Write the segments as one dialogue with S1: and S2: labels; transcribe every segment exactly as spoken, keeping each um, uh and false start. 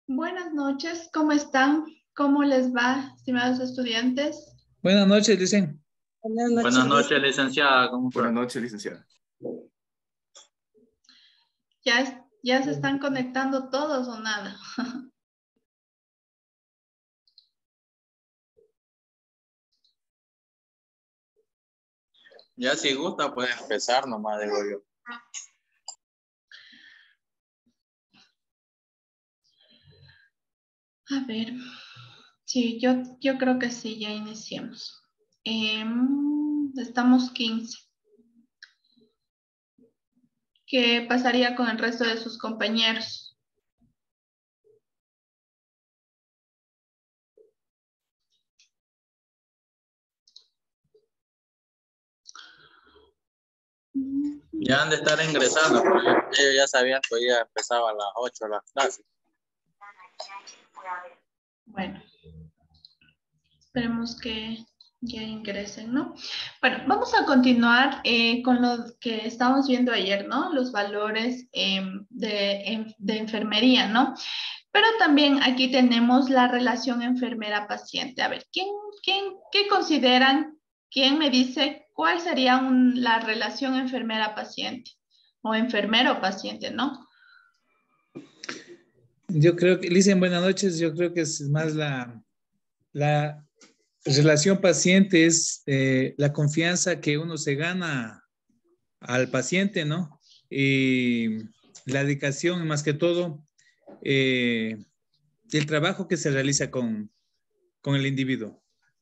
S1: Buenas noches, ¿cómo están? ¿Cómo les va, estimados estudiantes?
S2: Buenas noches, Licen.
S3: Buenas noches,
S4: Buenas noches, licenciada. ¿Cómo está?
S5: Buenas noches, licenciada.
S1: ¿Ya, ya se están conectando todos o nada?
S4: Ya si gusta puede empezar nomás, digo yo.
S1: A ver, sí, yo, yo creo que sí, ya iniciemos. Em, estamos quince. ¿Qué pasaría con el resto de sus compañeros?
S4: Ya han de estar ingresando, porque ellos ya sabían que hoy ya empezaba a las ocho las clases.
S1: Bueno, esperemos que ya ingresen, ¿no? Bueno, vamos a continuar eh, con lo que estábamos viendo ayer, ¿no? Los valores eh, de, de enfermería, ¿no? Pero también aquí tenemos la relación enfermera-paciente. A ver, ¿quién, quién, ¿qué consideran? ¿Quién me dice cuál sería un, la relación enfermera-paciente? O enfermero-paciente, ¿no?
S2: Yo creo que, Licen, buenas noches. Yo creo que es más la, la relación paciente, es eh, la confianza que uno se gana al paciente, ¿no? Y la dedicación, más que todo, eh, el trabajo que se realiza con, con el individuo.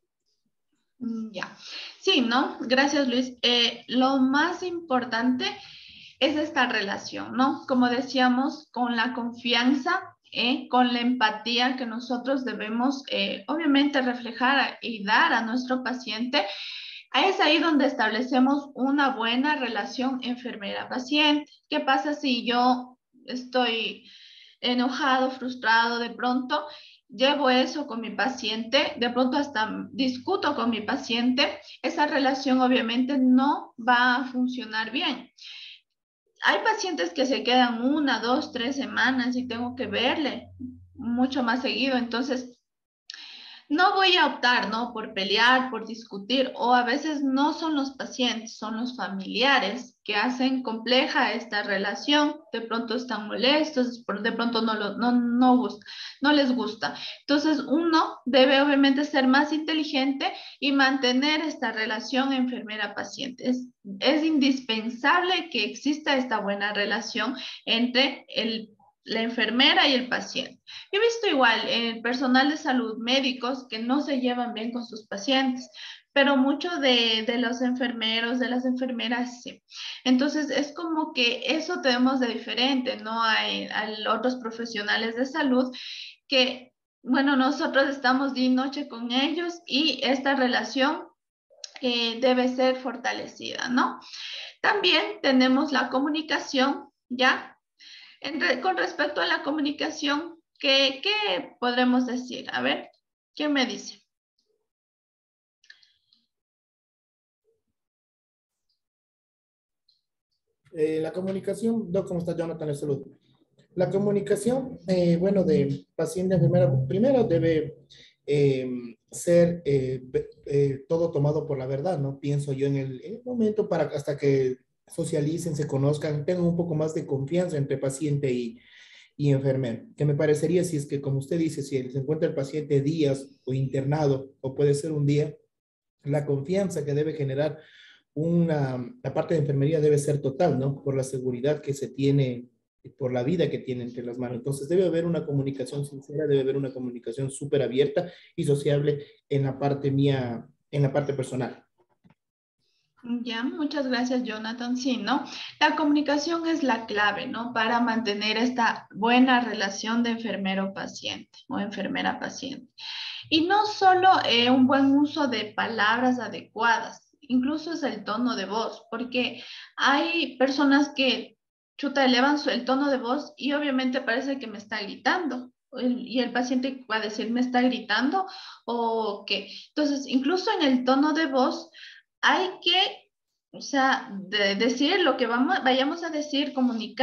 S1: Ya. Sí, ¿no? Gracias, Luis. Eh, lo más importante es esta relación, ¿no? Como decíamos, con la confianza, eh, con la empatía que nosotros debemos, eh, obviamente, reflejar y dar a nuestro paciente. Es ahí donde establecemos una buena relación enfermera-paciente. ¿Qué pasa si yo estoy enojado, frustrado de pronto? Llevo eso con mi paciente, de pronto hasta discuto con mi paciente, esa relación obviamente no va a funcionar bien. Hay pacientes que se quedan una, dos, tres semanas y tengo que verle mucho más seguido, entonces no voy a optar, ¿no? Por pelear, por discutir, o a veces no son los pacientes, son los familiares que hacen compleja esta relación, de pronto están molestos, de pronto no, lo, no, no, gusta, no les gusta. Entonces uno debe obviamente ser más inteligente y mantener esta relación enfermera-paciente. Es, es indispensable que exista esta buena relación entre el la enfermera y el paciente. He visto igual el personal de salud, médicos que no se llevan bien con sus pacientes, pero mucho de, de los enfermeros, de las enfermeras, sí. Entonces, es como que eso tenemos de diferente, ¿no? Hay, hay otros profesionales de salud que, bueno, nosotros estamos día y noche con ellos y esta relación eh, debe ser fortalecida, ¿no? También tenemos la comunicación, ¿ya? En re, con respecto a la comunicación, ¿qué, ¿qué podremos decir? A ver, ¿quién me dice?
S6: Eh, la comunicación, no, ¿cómo está Jonathan? Le saludo. La comunicación, eh, bueno, de paciente a enfermera, primero debe eh, ser eh, eh, todo tomado por la verdad, ¿no? Pienso yo en el, en el momento para hasta que socialicen, se conozcan, tengan un poco más de confianza entre paciente y, y enfermero, que me parecería si es que, como usted dice, si se encuentra el paciente días o internado, o puede ser un día, la confianza que debe generar una, la parte de enfermería debe ser total, ¿no? Por la seguridad que se tiene, por la vida que tiene entre las manos. Entonces debe haber una comunicación sincera, debe haber una comunicación súper abierta y sociable en la parte mía, en la parte personal.
S1: Ya, muchas gracias, Jonathan. Sí, ¿no? La comunicación es la clave, ¿no? Para mantener esta buena relación de enfermero-paciente o enfermera-paciente. Y no solo eh, un buen uso de palabras adecuadas, incluso es el tono de voz, porque hay personas que, chuta, elevan su, el tono de voz y obviamente parece que me está gritando. Y el paciente va a decir, ¿me está gritando? ¿O qué? Entonces, incluso en el tono de voz hay que, o sea, de decir lo que vamos, vayamos a decir, comunicar,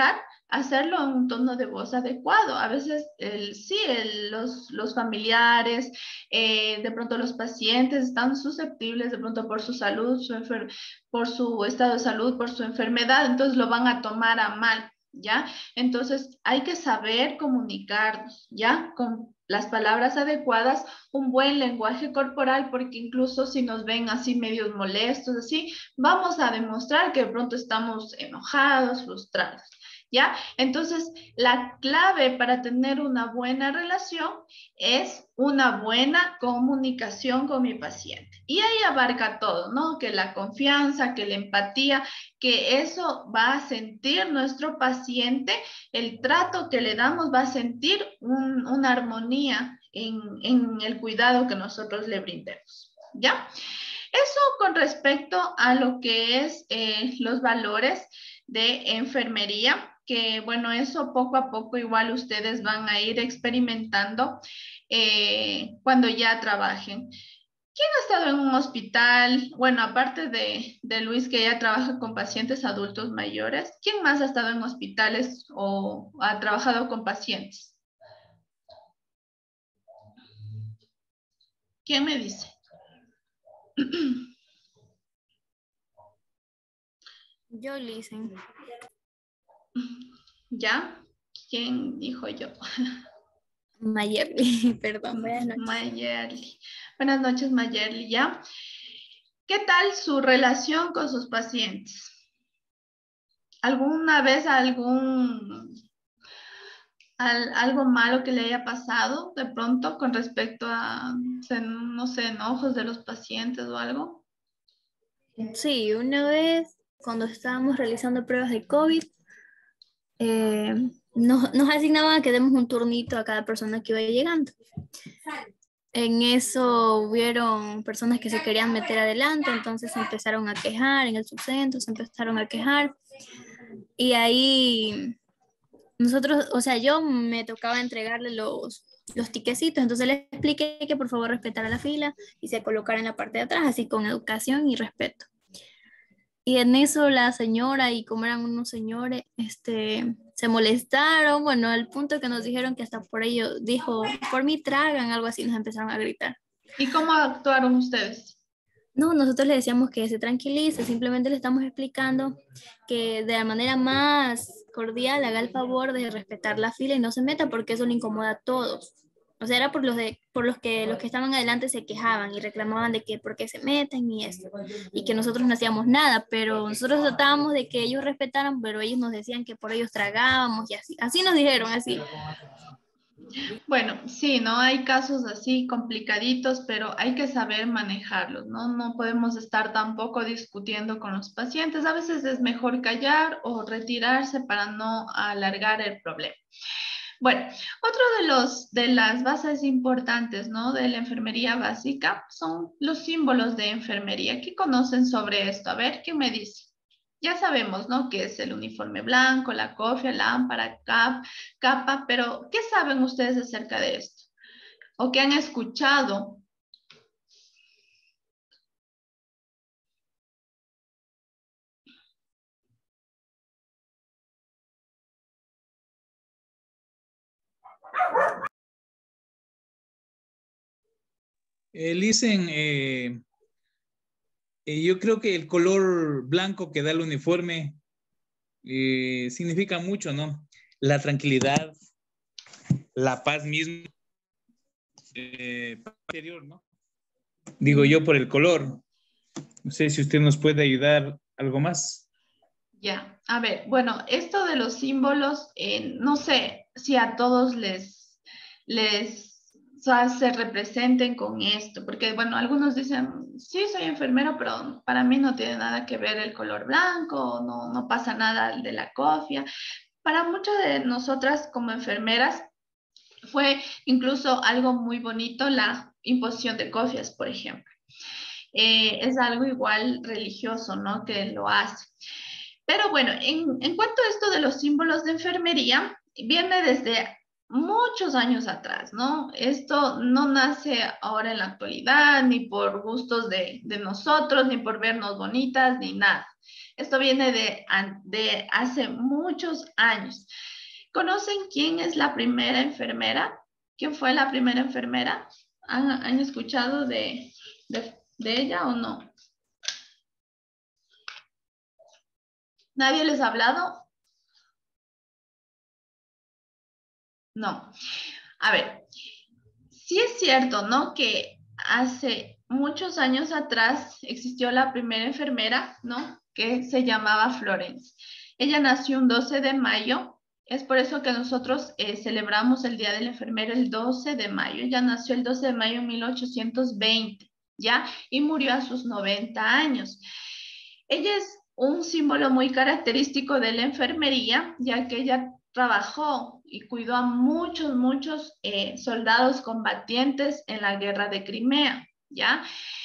S1: hacerlo en un tono de voz adecuado. A veces, el, sí, el, los, los familiares, eh, de pronto los pacientes están susceptibles de pronto por su salud, su enfer por su estado de salud, por su enfermedad, entonces lo van a tomar a mal, ¿ya? Entonces hay que saber comunicarnos, ¿ya? Con las palabras adecuadas, un buen lenguaje corporal, porque incluso si nos ven así medios molestos, así, vamos a demostrar que de pronto estamos enojados, frustrados. ¿Ya? Entonces, la clave para tener una buena relación es una buena comunicación con mi paciente. Y ahí abarca todo, ¿no? Que la confianza, que la empatía, que eso va a sentir nuestro paciente, el trato que le damos va a sentir un, una armonía en, en el cuidado que nosotros le brindemos. ¿Ya? Eso con respecto a lo que es eh, los valores de enfermería, que bueno, eso poco a poco igual ustedes van a ir experimentando eh, cuando ya trabajen. ¿Quién ha estado en un hospital? Bueno, aparte de, de Luis, que ya trabaja con pacientes adultos mayores, ¿quién más ha estado en hospitales o ha trabajado con pacientes? ¿Quién me dice?
S3: Yo, Listen.
S1: ¿Ya? ¿Quién dijo yo?
S3: Mayerly, perdón.
S1: Buenas noches. Mayerly. Buenas noches, Mayerly, ¿ya? ¿Qué tal su relación con sus pacientes? ¿Alguna vez algún al, algo malo que le haya pasado de pronto con respecto a, no sé, enojos de los pacientes o algo?
S3: Sí, una vez cuando estábamos realizando pruebas de COVID, eh, nos, nos asignaban a que demos un turnito a cada persona que iba llegando. En eso hubieron personas que se querían meter adelante, entonces se empezaron a quejar en el subcentro, se empezaron a quejar. Y ahí nosotros, o sea, yo me tocaba entregarle los, los tiquecitos, entonces les expliqué que por favor respetara la fila y se colocara en la parte de atrás, así con educación y respeto. Y en eso la señora, y como eran unos señores, este, se molestaron, bueno, al punto que nos dijeron que hasta por ello dijo, por mí tragan, algo así, nos empezaron a gritar.
S1: ¿Y cómo actuaron ustedes?
S3: No, nosotros le decíamos que se tranquilice, simplemente le estamos explicando que de la manera más cordial haga el favor de respetar la fila y no se meta porque eso le incomoda a todos. O sea, era por los, de, por los que los que estaban adelante se quejaban y reclamaban de que por qué se meten y esto, y que nosotros no hacíamos nada, pero nosotros tratábamos de que ellos respetaran, pero ellos nos decían que por ellos tragábamos y así, así nos dijeron, así.
S1: Bueno, sí, ¿no? Hay casos así complicaditos, pero hay que saber manejarlos, ¿no? No podemos estar tampoco discutiendo con los pacientes. A veces es mejor callar o retirarse para no alargar el problema. Bueno, otro de los de las bases importantes, ¿no? De la enfermería básica son los símbolos de enfermería. ¿Qué conocen sobre esto? A ver, ¿qué me dice? Ya sabemos, ¿no? Que es el uniforme blanco, la cofia, lámpara, cap, capa, pero ¿qué saben ustedes acerca de esto? ¿O qué han escuchado?
S2: Eh, Listen, eh, eh, yo creo que el color blanco que da el uniforme eh, significa mucho, ¿no? La tranquilidad, la paz misma, eh, interior, ¿no? Digo yo por el color. No sé si usted nos puede ayudar algo más.
S1: Ya, a ver, bueno, esto de los símbolos, eh, no sé si a todos les, les o sea, se representen con esto, porque bueno, algunos dicen, sí, soy enfermero, pero para mí no tiene nada que ver el color blanco, no, no pasa nada de la cofia. Para muchas de nosotras como enfermeras fue incluso algo muy bonito la imposición de cofias, por ejemplo. Eh, es algo igual religioso, ¿no? Que lo hace. Pero bueno, en, en cuanto a esto de los símbolos de enfermería, viene desde muchos años atrás, ¿no? Esto no nace ahora en la actualidad, ni por gustos de, de nosotros, ni por vernos bonitas, ni nada. Esto viene de, de hace muchos años. ¿Conocen quién es la primera enfermera? ¿Quién fue la primera enfermera? ¿Han, han escuchado de, de, de ella o no? ¿Nadie les ha hablado? No. A ver, sí es cierto, ¿no? Que hace muchos años atrás existió la primera enfermera, ¿no? Que se llamaba Florence. Ella nació un doce de mayo. Es por eso que nosotros eh, celebramos el Día del Enfermero el doce de mayo. Ella nació el doce de mayo de mil ochocientos veinte, ¿ya? Y murió a sus noventa años. Ella es un símbolo muy característico de la enfermería, ya que ella trabajó y cuidó a muchos, muchos eh, soldados combatientes en la guerra de Crimea, ¿ya?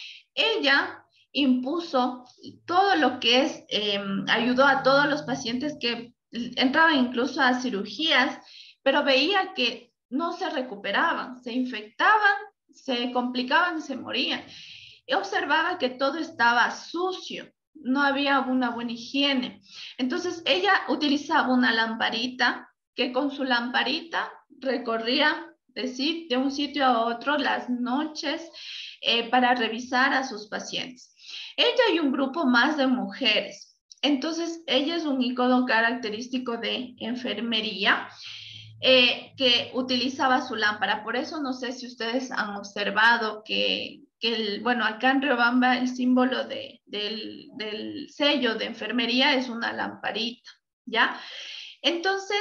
S1: Ella impuso todo lo que es, eh, ayudó a todos los pacientes que entraban incluso a cirugías, pero veía que no se recuperaban, se infectaban, se complicaban y se morían. Y observaba que todo estaba sucio, no había una buena higiene. Entonces ella utilizaba una lamparita que con su lamparita recorría de, de un sitio a otro las noches eh, para revisar a sus pacientes. Ella y un grupo más de mujeres. Entonces, ella es un icono característico de enfermería eh, que utilizaba su lámpara. Por eso no sé si ustedes han observado que, que el, bueno, acá en Riobamba el símbolo de, del, del sello de enfermería es una lamparita, ¿ya? Entonces,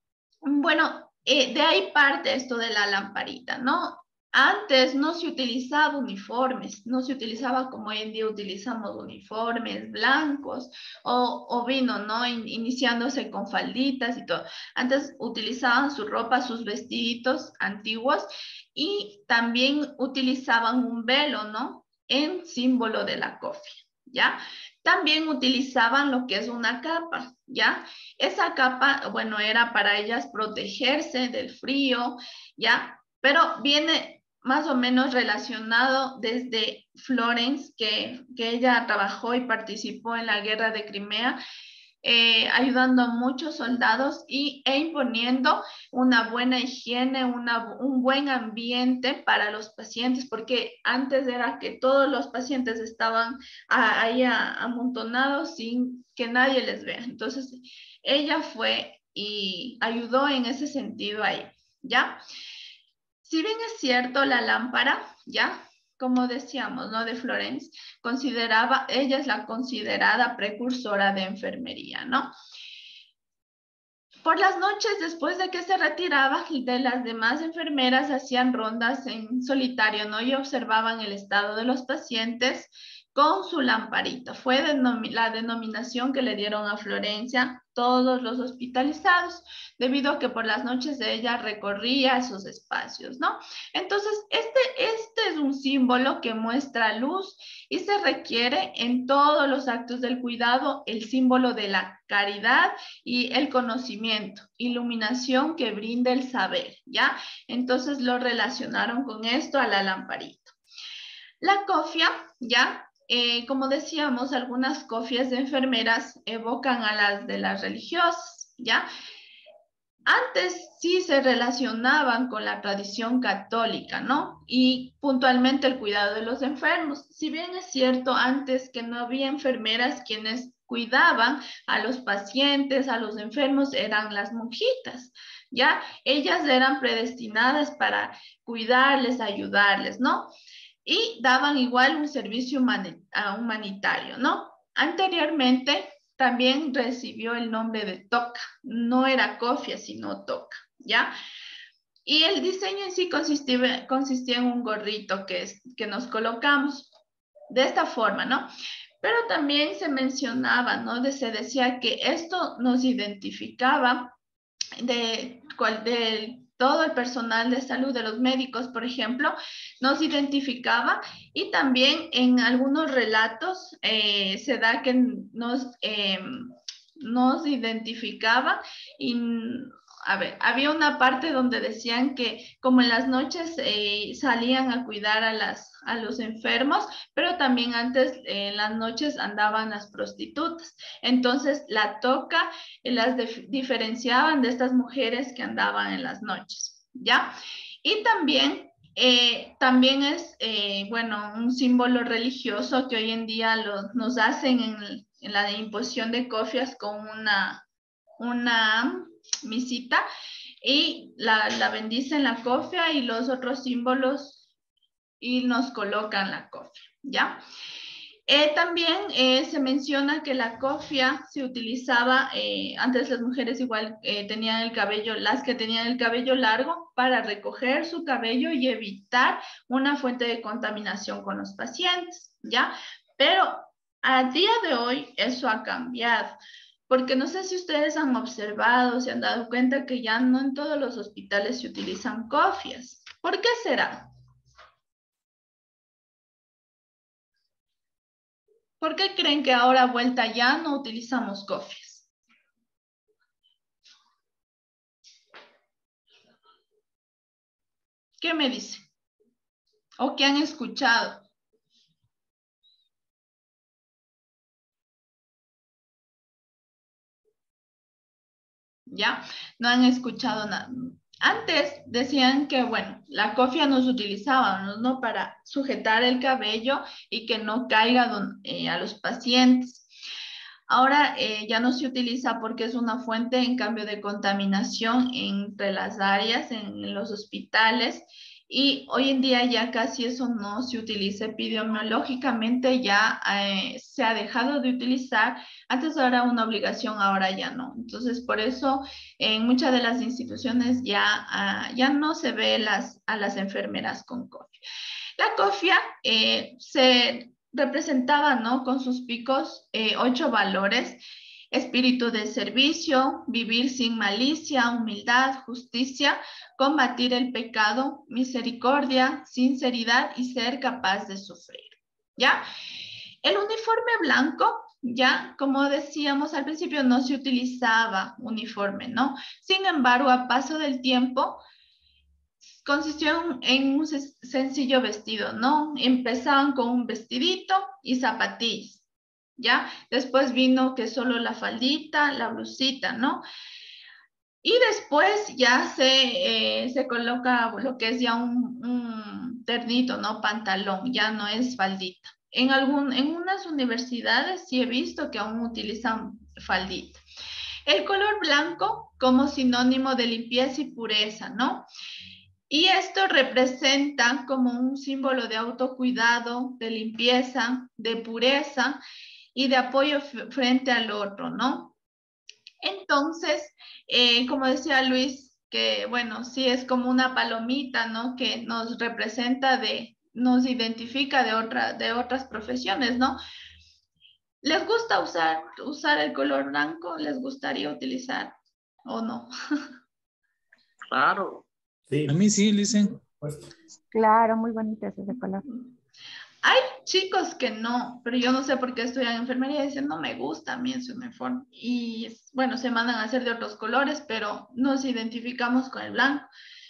S1: bueno, eh, de ahí parte esto de la lamparita, ¿no? Antes no se utilizaba uniformes, no se utilizaba como hoy en día utilizamos uniformes blancos o, o vino, ¿no? In, iniciándose con falditas y todo. Antes utilizaban su ropa, sus vestiditos antiguos y también utilizaban un velo, ¿no? En símbolo de la cofia, ¿ya? También utilizaban lo que es una capa, ¿ya? Esa capa, bueno, era para ellas protegerse del frío, ¿ya? Pero viene más o menos relacionado desde Florence, que, que ella trabajó y participó en la guerra de Crimea, eh, ayudando a muchos soldados y, e imponiendo una buena higiene, una, un buen ambiente para los pacientes, porque antes era que todos los pacientes estaban ahí amontonados sin que nadie les vea. Entonces, ella fue y ayudó en ese sentido ahí, ¿ya? Si bien es cierto, la lámpara, ¿ya? Como decíamos, ¿no? De Florence, consideraba, ella es la considerada precursora de enfermería, ¿no? Por las noches, después de que se retiraba, de las demás enfermeras hacían rondas en solitario, ¿no? Y observaban el estado de los pacientes con su lamparita. Fue denom la denominación que le dieron a Florencia todos los hospitalizados, debido a que por las noches ella recorría esos espacios, ¿no? Entonces, este, este es un símbolo que muestra luz y se requiere en todos los actos del cuidado el símbolo de la caridad y el conocimiento, iluminación que brinda el saber, ¿ya? Entonces lo relacionaron con esto a la lamparita. La cofia, ¿ya? Eh, como decíamos, algunas cofias de enfermeras evocan a las de las religiosas, ¿ya? Antes sí se relacionaban con la tradición católica, ¿no? Y puntualmente el cuidado de los enfermos. Si bien es cierto antes que no había enfermeras quienes cuidaban a los pacientes, a los enfermos, eran las monjitas, ¿ya? Ellas eran predestinadas para cuidarles, ayudarles, ¿no? Y daban igual un servicio humanitario, ¿no? Anteriormente también recibió el nombre de toca, no era cofia, sino toca, ¿ya? Y el diseño en sí consistía, consistía en un gorrito que, es, que nos colocamos de esta forma, ¿no? Pero también se mencionaba, ¿no? De, se decía que esto nos identificaba de, de todo el personal de salud, de los médicos, por ejemplo, nos identificaba y también en algunos relatos eh, se da que nos, eh, nos identificaba y a ver, había una parte donde decían que como en las noches eh, salían a cuidar a, las, a los enfermos, pero también antes eh, en las noches andaban las prostitutas. Entonces la toca eh, las diferenciaban de estas mujeres que andaban en las noches, ¿ya? Y también, eh, también es, eh, bueno, un símbolo religioso que hoy en día lo, nos hacen en, en la imposición de cofias con una, una misita y la, la bendicen la cofia y los otros símbolos y nos colocan la cofia, ¿ya? Eh, también eh, se menciona que la cofia se utilizaba, eh, antes las mujeres igual eh, tenían el cabello, las que tenían el cabello largo, para recoger su cabello y evitar una fuente de contaminación con los pacientes, ¿ya? Pero a día de hoy eso ha cambiado, porque no sé si ustedes han observado, se han dado cuenta que ya no en todos los hospitales se utilizan cofias. ¿Por qué será? ¿Por qué creen que ahora vuelta ya no utilizamos cofias? ¿Qué me dicen? ¿O qué han escuchado? ¿Ya? No han escuchado nada. Antes decían que, bueno, la cofia nos utilizábamos, ¿no? Para sujetar el cabello y que no caiga don, eh, a los pacientes. Ahora eh, ya no se utiliza porque es una fuente, en cambio, de contaminación entre las áreas, en, en los hospitales. Y hoy en día ya casi eso no se utiliza epidemiológicamente, ya eh, se ha dejado de utilizar. Antes era una obligación, ahora ya no. Entonces, por eso en muchas de las instituciones ya, uh, ya no se ve las, a las enfermeras con cofia. La cofia eh, se representaba, ¿no? Con sus picos, eh, ocho valores: espíritu de servicio, vivir sin malicia, humildad, justicia, combatir el pecado, misericordia, sinceridad y ser capaz de sufrir, ¿ya? El uniforme blanco, ya, como decíamos al principio, no se utilizaba uniforme, ¿no? Sin embargo, a paso del tiempo, consistió en un sencillo vestido, ¿no? Empezaban con un vestidito y zapatillas, ¿ya? Después vino que solo la faldita, la blusita, ¿no? Y después ya se, eh, se coloca lo que es ya un, un ternito, ¿no? Pantalón, ya no es faldita. En, algún, en unas universidades sí he visto que aún utilizan faldita. El color blanco como sinónimo de limpieza y pureza, ¿no? Y esto representa como un símbolo de autocuidado, de limpieza, de pureza y de apoyo frente al otro, ¿no? Entonces, eh, como decía Luis, que bueno, sí es como una palomita, ¿no? Que nos representa de, nos identifica de, otra, de otras profesiones, ¿no? ¿Les gusta usar, usar el color blanco? ¿Les gustaría utilizar o no?
S4: Claro.
S2: Sí. A mí sí, dicen.
S5: Claro, muy bonito ese color.
S1: Hay chicos que no, pero yo no sé por qué estudian enfermería y dicen, no me gusta a mí ese uniforme. Y bueno, se mandan a hacer de otros colores, pero nos identificamos con el blanco.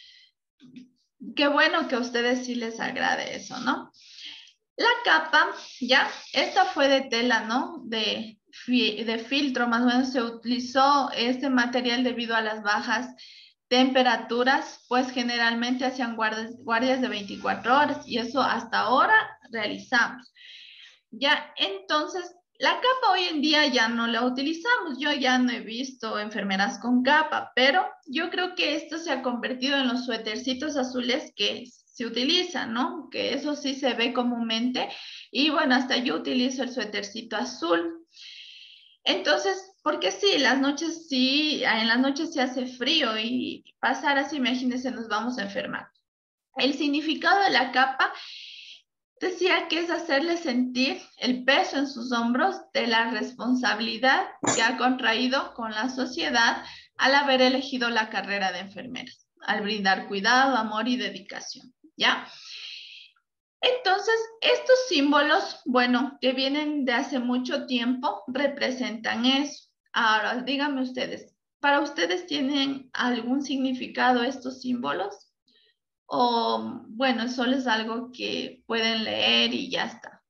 S1: Qué bueno que a ustedes sí les agrade eso, ¿no? La capa, ya, esta fue de tela, ¿no? De, de filtro, más o menos se utilizó este material debido a las bajas temperaturas, pues generalmente hacían guardias, guardias de veinticuatro horas y eso hasta ahora realizamos. Ya, entonces, la capa hoy en día ya no la utilizamos. Yo ya no he visto enfermeras con capa, pero yo creo que esto se ha convertido en los suétercitos azules que se utilizan, ¿no? Que eso sí se ve comúnmente. Y bueno, hasta yo utilizo el suétercito azul. Entonces, porque sí, las noches sí, en las noches se hace frío y pasar así, imagínense, nos vamos a enfermar. El significado de la capa decía que es hacerle sentir el peso en sus hombros de la responsabilidad que ha contraído con la sociedad al haber elegido la carrera de enfermera, al brindar cuidado, amor y dedicación, ¿ya? Entonces, estos símbolos, bueno, que vienen de hace mucho tiempo, representan eso. Ahora, díganme ustedes, ¿para ustedes tienen algún significado estos símbolos? O bueno, solo es algo que pueden leer y ya está.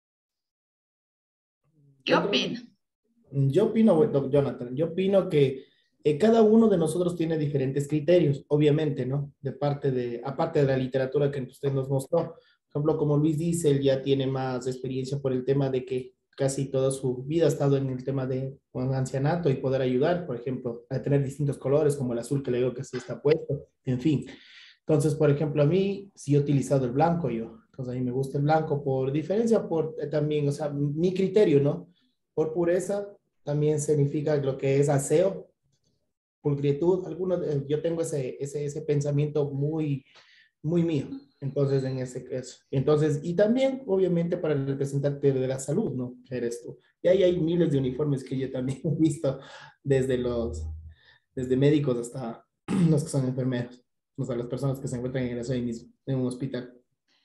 S1: ¿Qué
S6: Yo creo que,
S1: opinan?
S6: yo opino, doctor Jonathan, yo opino que eh, cada uno de nosotros tiene diferentes criterios, obviamente, ¿no? De parte de, aparte de la literatura que usted nos mostró. Por ejemplo, como Luis dice, él ya tiene más experiencia por el tema de que casi toda su vida ha estado en el tema de un ancianato y poder ayudar, por ejemplo, a tener distintos colores, como el azul que le digo que sí está puesto, en fin. Entonces, por ejemplo, a mí sí he utilizado el blanco yo. Entonces, a mí me gusta el blanco por diferencia, por eh, también, o sea, mi criterio, ¿no? Por pureza, también significa lo que es aseo, pulcritud. Algunos, eh, yo tengo ese, ese, ese pensamiento muy, muy mío. Entonces, en ese caso. Entonces, y también, obviamente, para el representante de la salud, ¿no? Eres tú. Y ahí hay miles de uniformes que yo también he visto, desde los, desde médicos hasta los que son enfermeros, o sea, las personas que se encuentran en eso ahí mismo, en un hospital.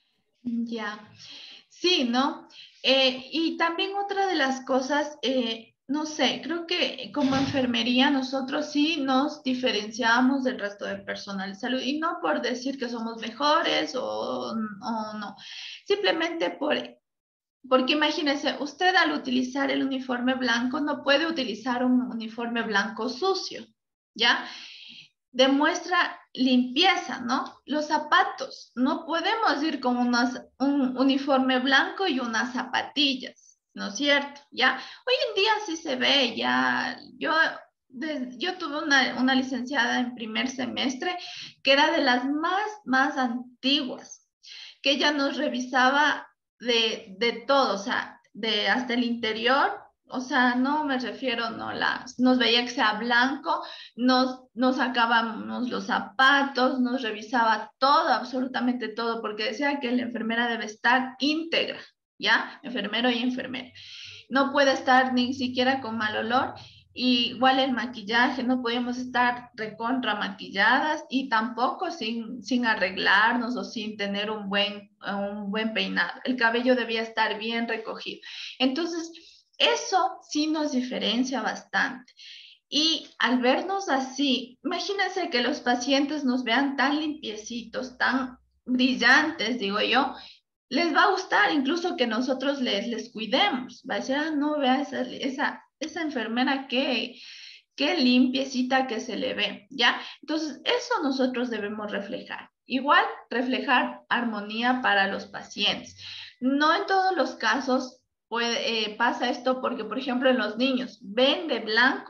S1: Ya, sí, ¿no? Eh, y también otra de las cosas, eh, no sé, creo que como enfermería nosotros sí nos diferenciamos del resto del personal de salud y no por decir que somos mejores o, o no, simplemente por, porque imagínese, usted al utilizar el uniforme blanco no puede utilizar un uniforme blanco sucio, ¿ya? Demuestra limpieza, ¿no? Los zapatos, no podemos ir con unas, un uniforme blanco y unas zapatillas, ¿no es cierto? ¿Ya? Hoy en día sí se ve, ya, yo, de, yo tuve una, una licenciada en primer semestre que era de las más, más antiguas, que ella nos revisaba de, de todo, o sea, de hasta el interior, o sea, no me refiero, no las, nos veía que sea blanco, nos, nos sacábamos los zapatos, nos revisaba todo, absolutamente todo, porque decía que la enfermera debe estar íntegra, ¿ya? Enfermero y enfermera. No puede estar ni siquiera con mal olor. Y igual el maquillaje, no podíamos estar recontra maquilladas y tampoco sin, sin arreglarnos o sin tener un buen, un buen peinado. El cabello debía estar bien recogido. Entonces, eso sí nos diferencia bastante. Y al vernos así, imagínense que los pacientes nos vean tan limpiecitos, tan brillantes, digo yo, les va a gustar incluso que nosotros les, les cuidemos. Va a decir, ah, no, vea esa, esa, esa enfermera que, qué limpiecita que se le ve, ¿ya? Entonces, eso nosotros debemos reflejar. Igual, reflejar armonía para los pacientes. No en todos los casos puede, eh, pasa esto porque, por ejemplo, en los niños ven de blanco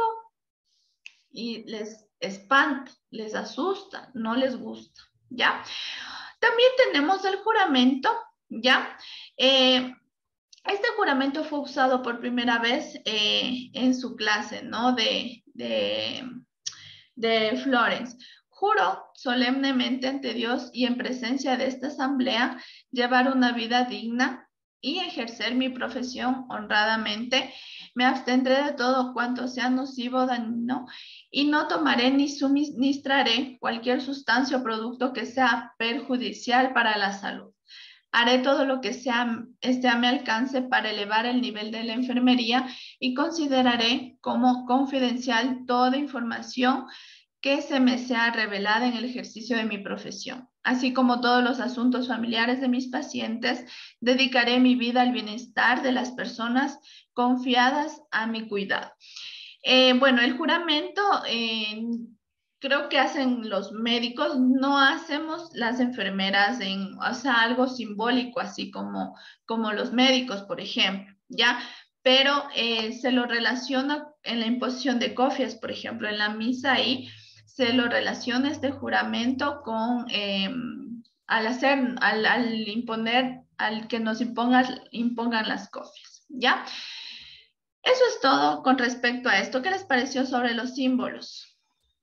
S1: y les espanta, les asusta, no les gusta, ¿ya? También tenemos el juramento, ¿ya? Eh, este juramento fue usado por primera vez eh, en su clase, ¿no? De, de, de Florence. Juro solemnemente ante Dios y en presencia de esta asamblea llevar una vida digna y ejercer mi profesión honradamente. Me abstendré de todo cuanto sea nocivo, dañino, y no tomaré ni suministraré cualquier sustancia o producto que sea perjudicial para la salud. Haré todo lo que sea, esté a mi alcance para elevar el nivel de la enfermería y consideraré como confidencial toda información que se me sea revelada en el ejercicio de mi profesión. Así como todos los asuntos familiares de mis pacientes, dedicaré mi vida al bienestar de las personas confiadas a mi cuidado. Eh, bueno, el juramento eh, creo que hacen los médicos, no hacemos las enfermeras en, o sea, algo simbólico, así como, como los médicos, por ejemplo, ¿ya? Pero eh, se lo relaciona en la imposición de cofias, por ejemplo, en la misa ahí, se lo relaciona este juramento con, eh, al hacer, al, al imponer, al que nos impongan, impongan las cofias, ¿ya? Eso es todo con respecto a esto. ¿Qué les pareció sobre los símbolos?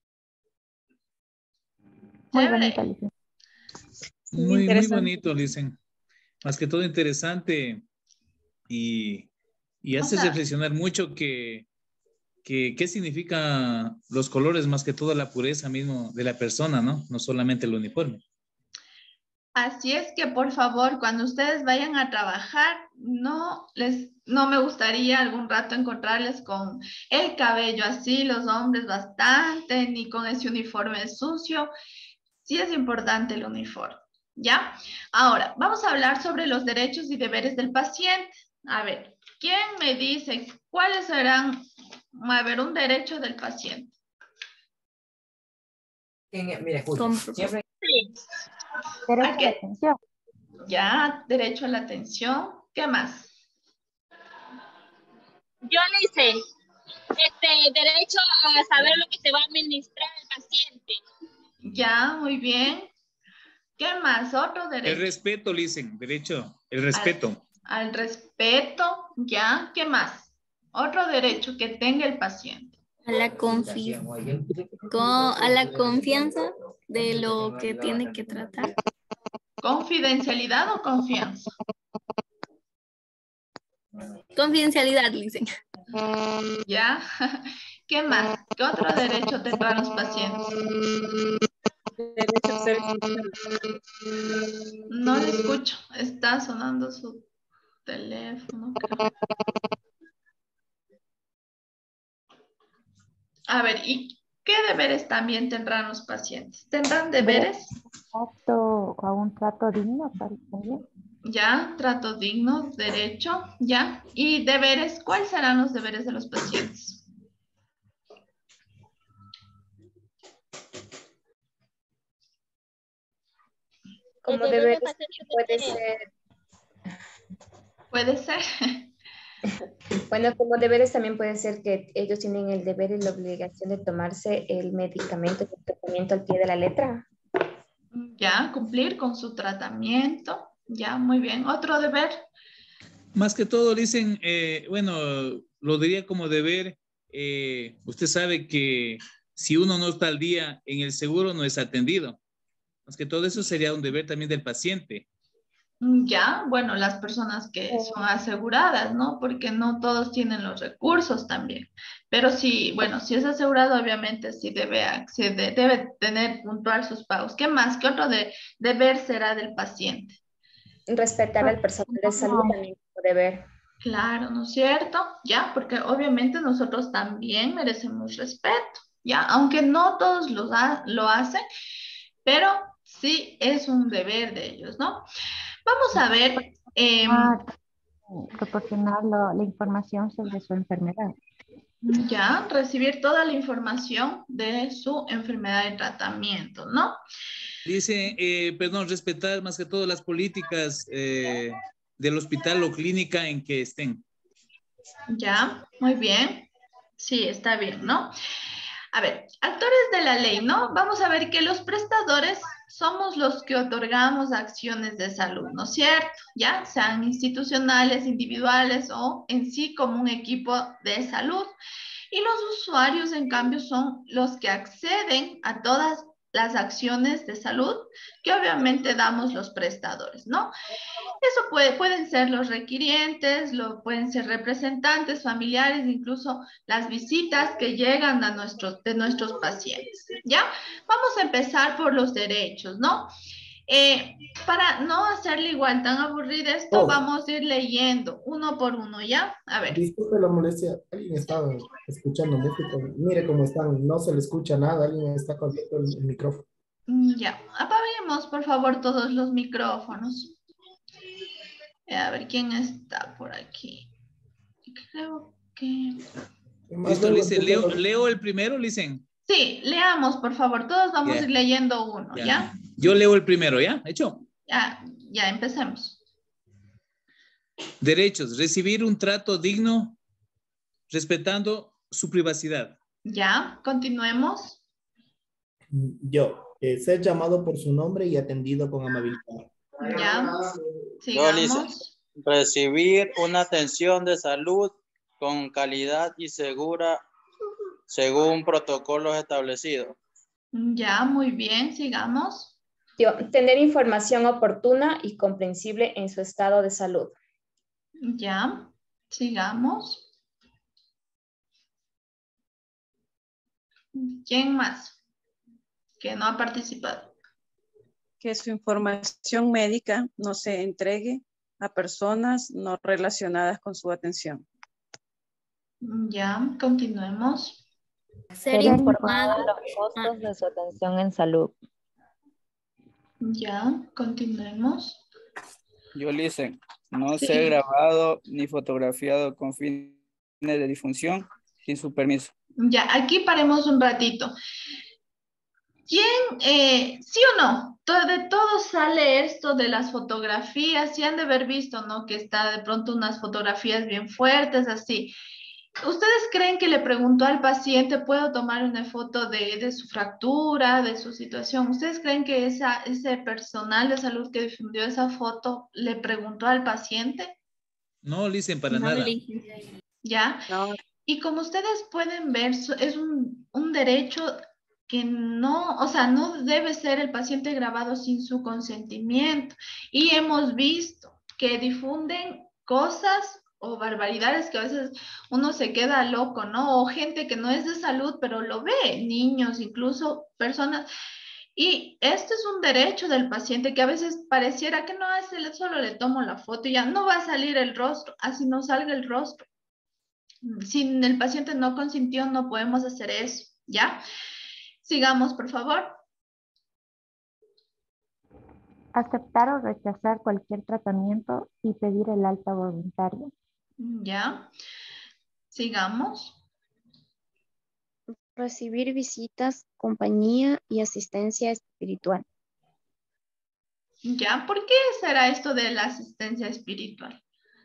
S5: Muy
S1: Chévere.
S5: bonita, Alicia.
S2: Muy, muy bonito, dicen. Más que todo interesante y, y
S1: O
S2: hace
S1: sea,
S2: reflexionar mucho que, que qué significa los colores, más que todo la pureza mismo de la persona, ¿no? No solamente el uniforme.
S1: Así es que, por favor, cuando ustedes vayan a trabajar, no les, no me gustaría algún rato encontrarles con el cabello así, los hombres bastante, ni con ese uniforme sucio. Sí es importante el uniforme, ¿ya? Ahora, vamos a hablar sobre los derechos y deberes del paciente. A ver, ¿quién me dice cuáles serán, a ver, un derecho del paciente?
S7: Mira, escucha, siempre...
S5: Derecho
S1: ¿A
S5: a
S1: qué?
S5: la atención.
S1: Ya, derecho a la atención. ¿Qué más?
S8: Yo le hice este derecho a saber lo que se va a administrar al paciente.
S1: Ya, muy bien. ¿Qué más? Otro derecho.
S2: El respeto, dicen, derecho, el respeto.
S1: Al, al respeto, ya. ¿Qué más? Otro derecho que tenga el paciente.
S3: A la, confi con, a la confianza de lo que tiene que tratar.
S1: ¿Confidencialidad o confianza?
S3: Confidencialidad, dicen.
S1: ¿Ya? ¿Qué más? ¿Qué otro derecho tendrán los pacientes?
S8: Derecho a ser...
S1: No le escucho. Está sonando su teléfono, creo. A ver, ¿y qué deberes también tendrán los pacientes? ¿Tendrán deberes?
S5: Trato, a un trato digno también.
S1: Ya, trato digno, derecho, ya. ¿Y deberes? ¿Cuáles serán los deberes de los pacientes?
S9: Como deberes puede ser,
S1: Puede ser.
S9: bueno, como deberes también puede ser que ellos tienen el deber y la obligación de tomarse el medicamento y el tratamiento al pie de la letra.
S1: Ya, cumplir con su tratamiento. Ya, muy bien. ¿Otro deber?
S2: Más que todo dicen, eh, bueno, lo diría como deber, eh, usted sabe que si uno no está al día en el seguro no es atendido. Más que todo eso sería un deber también del paciente.
S1: Ya, bueno, las personas que son aseguradas, ¿no? Porque no todos tienen los recursos también. Pero sí, bueno, si es asegurado, obviamente sí debe, acceder, debe tener puntual sus pagos. ¿Qué más? ¿Qué otro de, deber será del paciente?
S9: Respetar al personal de salud también como deber.
S1: Claro, ¿no es cierto? Ya, porque obviamente nosotros también merecemos respeto, ¿ya? Aunque no todos lo, ha- lo hacen, pero sí es un deber de ellos, ¿no? Vamos a ver, em,
S5: Ah, proporcionar lo- la información sobre su enfermedad.
S1: ya, recibir toda la información de su enfermedad y tratamiento, ¿no?
S2: Dice, eh, perdón, respetar más que todo las políticas eh, del hospital o clínica en que estén.
S1: Ya, muy bien. Sí, está bien, ¿no? A ver, actores de la ley, ¿no? Vamos a ver que los prestadores somos los que otorgamos acciones de salud, ¿no es cierto? Ya sean institucionales, individuales o en sí como un equipo de salud. Y los usuarios, en cambio, son los que acceden a todas las acciones de salud que obviamente damos los prestadores, ¿no? Eso puede, pueden ser los requirientes, lo, pueden ser representantes, familiares, incluso las visitas que llegan a nuestros, de nuestros pacientes, ¿ya? Vamos a empezar por los derechos, ¿no? Eh, para no hacerle igual tan aburrido esto,
S6: Oh.
S1: vamos a ir leyendo uno por uno, ¿ya? A ver.
S6: Disculpe la molestia, alguien está escuchando música. Mire cómo están, no se le escucha nada, alguien está con el, el micrófono.
S1: Ya, apaguemos por favor todos los micrófonos. A ver quién está por aquí. Creo que...
S6: Más
S2: Listo,
S6: luego
S2: Licen. Leo,
S6: empiezan los-
S2: leo el primero, Licen.
S1: Sí, leamos por favor. Todos vamos
S2: Ya.
S1: a ir leyendo uno,
S2: Ya.
S1: ¿ya?
S2: Yo leo el primero, ¿ya? ¿Hecho?
S1: Ya, ya empecemos.
S2: Derechos. Recibir un trato digno respetando su privacidad.
S1: Ya, continuemos.
S6: Yo, eh, ser llamado por su nombre y atendido con amabilidad.
S1: Ya,
S4: Yo, Lice,
S1: sigamos.
S4: recibir una atención de salud con calidad y segura según protocolos establecidos.
S1: Ya, muy bien, sigamos.
S9: Yo, tener información oportuna y comprensible en su estado de salud.
S1: Ya, sigamos. ¿Quién más que no ha participado?
S10: que su información médica no se entregue a personas no relacionadas con su atención.
S1: Ya, continuemos.
S3: Ser informado
S5: de los costos de su atención en salud.
S1: Ya, continuemos.
S11: Yo listen, no
S1: Sí.
S11: ser grabado ni fotografiado con fines de difusión sin su permiso.
S1: Ya, aquí paremos un ratito. ¿Quién, eh, sí o no? To- De todo sale esto de las fotografías, sí han de haber visto, ¿no? Que está de pronto unas fotografías bien fuertes, así. ¿Ustedes creen que le preguntó al paciente, puedo tomar una foto de, de su fractura, de su situación? ¿Ustedes creen que esa, ese personal de salud que difundió esa foto le preguntó al paciente?
S2: No, listen, para
S3: No,
S2: nada.
S3: licenciada.
S1: ¿Ya?
S10: No,
S1: Y como ustedes pueden ver, so- es un, un derecho que no, o sea, no debe ser el paciente grabado sin su consentimiento. Y hemos visto que difunden cosas o barbaridades que a veces uno se queda loco, ¿no? O gente que no es de salud, pero lo ve, niños, incluso personas. Y este es un derecho del paciente que a veces pareciera que no, a ese le- solo le tomo la foto y ya no va a salir el rostro, así no salga el rostro. Si el paciente no consintió, no podemos hacer eso, ¿ya? Sigamos, por favor.
S5: Aceptar o rechazar cualquier tratamiento y pedir el alta voluntaria.
S1: ¿Ya? Sigamos.
S12: Recibir visitas, compañía y asistencia espiritual.
S1: ¿Ya? ¿Por qué será esto de la asistencia espiritual?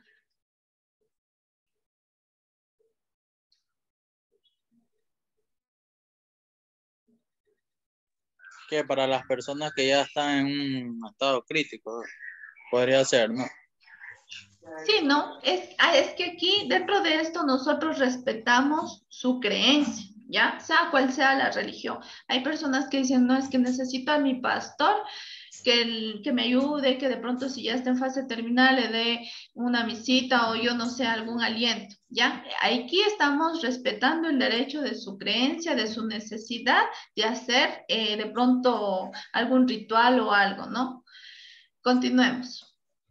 S4: Que para las personas que ya están en un estado crítico, podría ser, ¿no?
S1: Sí, ¿no? Es, ah, es que aquí, dentro de esto, nosotros respetamos su creencia, ¿ya? Sea cual sea la religión. Hay personas que dicen, no, es que necesito a mi pastor que, el- que me ayude, que de pronto si ya está en fase terminal le dé una visita o yo no sé, algún aliento, ¿ya? Aquí estamos respetando el derecho de su creencia, de su necesidad de hacer eh, de pronto algún ritual o algo, ¿no? Continuemos.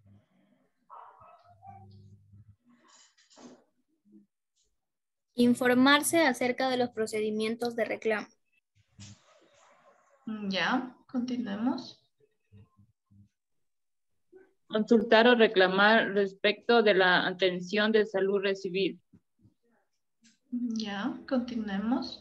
S3: Informarse acerca de los procedimientos de reclamo.
S1: Ya, continuemos.
S13: Consultar o reclamar respecto de la atención de salud recibida.
S1: Ya, continuemos.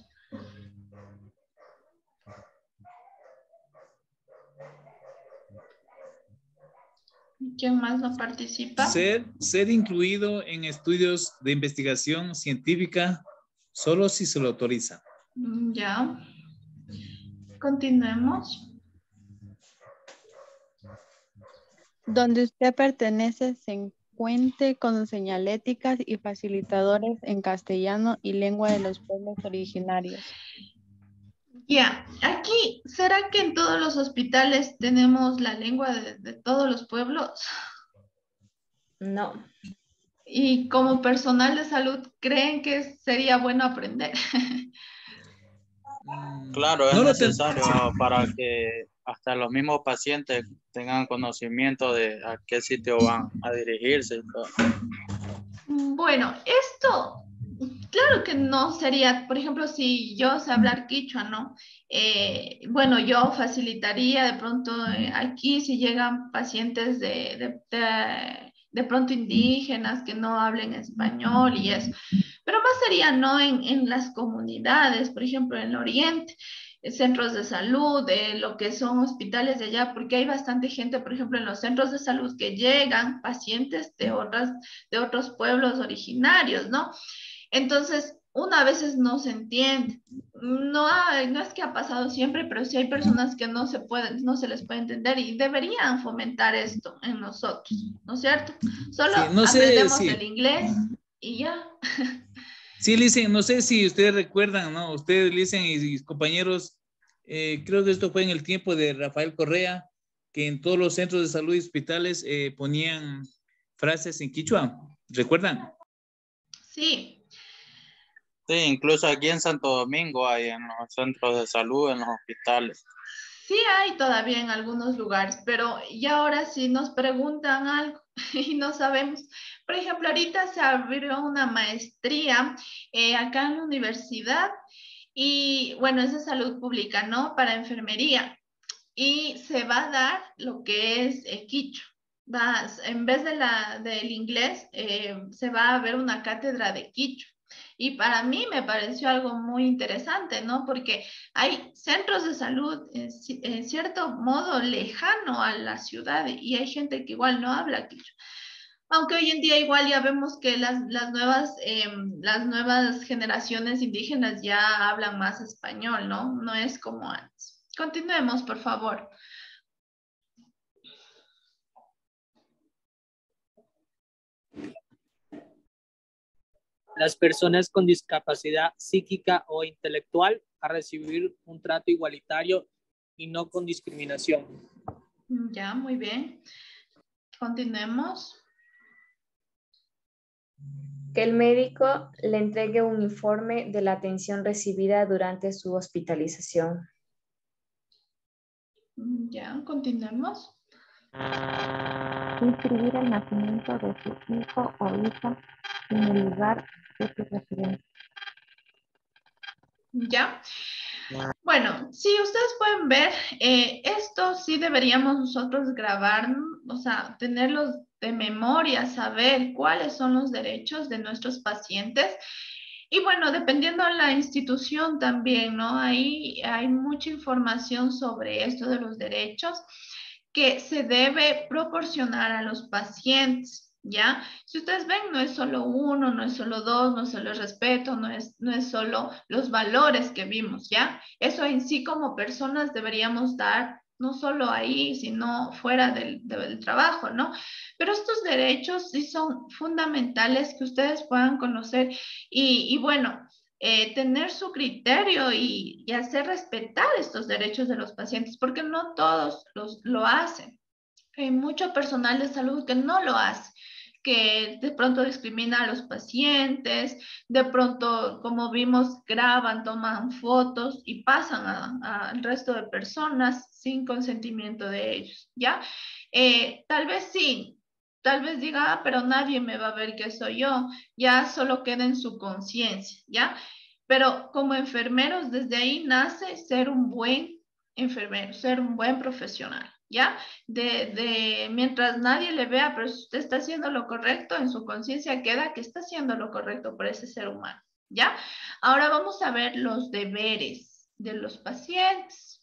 S1: ¿Quién más no participa?
S2: Ser, ser incluido en estudios de investigación científica solo si se lo autoriza.
S1: Ya. Continuemos.
S14: Donde usted pertenece se encuentre con señaléticas y facilitadores en castellano y lengua de los pueblos originarios.
S1: Ya, aquí, ¿será que en todos los hospitales tenemos la lengua de, de todos los pueblos?
S9: No.
S1: Y como personal de salud, ¿creen que sería bueno aprender?
S4: Claro, es
S2: No lo
S4: necesario para que hasta los mismos pacientes tengan conocimiento de a qué sitio van a dirigirse y todo.
S1: Bueno, esto, claro que no sería, por ejemplo, si yo sé hablar quichua, ¿no? Eh, bueno, yo facilitaría de pronto eh, aquí si llegan pacientes de, de, de, de pronto indígenas que no hablen español y eso. Pero más sería, ¿no? En, en las comunidades, por ejemplo, en el oriente, eh, centros de salud, eh, lo que son hospitales de allá, porque hay bastante gente, por ejemplo, en los centros de salud que llegan pacientes de, otras, de otros pueblos originarios, ¿no? Entonces, una a veces no se entiende. No, hay, no es que ha pasado siempre, pero sí hay personas que no se pueden, no se les puede entender y deberían fomentar esto en nosotros, ¿no es cierto? Solo
S2: Sí, no sé
S1: aprendemos
S2: si-
S1: el inglés y ya.
S2: Sí, Licen, no sé si ustedes recuerdan, ¿no? Ustedes, Licen y sus compañeros, eh, creo que esto fue en el tiempo de Rafael Correa, que en todos los centros de salud y hospitales eh, ponían frases en quichua. ¿Recuerdan?
S1: Sí.
S4: Sí, incluso aquí en Santo Domingo hay en los centros de salud, en los hospitales.
S1: sí hay todavía en algunos lugares, pero ya ahora sí nos preguntan algo y no sabemos. Por ejemplo, ahorita se abrió una maestría eh, acá en la universidad y bueno, es de salud pública, ¿no? Para enfermería. Y se va a dar lo que es eh, quichua. Va, en vez de la, del inglés, eh, se va a ver una cátedra de quichua. Y para mí me pareció algo muy interesante, ¿no? Porque hay centros de salud en, en cierto modo lejano a la ciudad y hay gente que igual no habla quichua. Aunque hoy en día igual ya vemos que las, las, nuevas, eh, las nuevas generaciones indígenas ya hablan más español, ¿no? No es como antes. Continuemos, por favor.
S15: Las personas con discapacidad psíquica o intelectual a recibir un trato igualitario y no con discriminación.
S1: Ya, muy bien. Continuemos.
S9: Que el médico le entregue un informe de la atención recibida durante su hospitalización.
S1: Ya, continuemos.
S5: Inscribir el nacimiento de su hijo o hija en el lugar de su residencia.
S1: Ya. Bueno, si ustedes pueden ver, eh, esto sí deberíamos nosotros grabar, o sea, tenerlos de memoria, saber cuáles son los derechos de nuestros pacientes. Y bueno, dependiendo de la institución también, ¿no? Ahí hay mucha información sobre esto de los derechos que se debe proporcionar a los pacientes. ¿Ya? Si ustedes ven, no es solo uno, no es solo dos, no es solo el respeto, no es, no es solo los valores que vimos, ¿ya? Eso en sí como personas deberíamos dar, no solo ahí, sino fuera del, del trabajo, ¿no? Pero estos derechos sí son fundamentales que ustedes puedan conocer y, y bueno, eh, tener su criterio y, y hacer respetar estos derechos de los pacientes, porque no todos los, lo hacen. Hay mucho personal de salud que no lo hace, que de pronto discrimina a los pacientes, de pronto, como vimos, graban, toman fotos y pasan al resto de personas sin consentimiento de ellos, ¿ya? Eh, tal vez sí, tal vez diga, ah, pero nadie me va a ver que soy yo, ya solo queda en su conciencia, ¿ya? Pero como enfermeros, desde ahí nace ser un buen enfermero, ser un buen profesional. ¿Ya? De, de, mientras nadie le vea, pero si usted está haciendo lo correcto, en su conciencia queda que está haciendo lo correcto por ese ser humano, ¿ya? Ahora vamos a ver los deberes de los pacientes.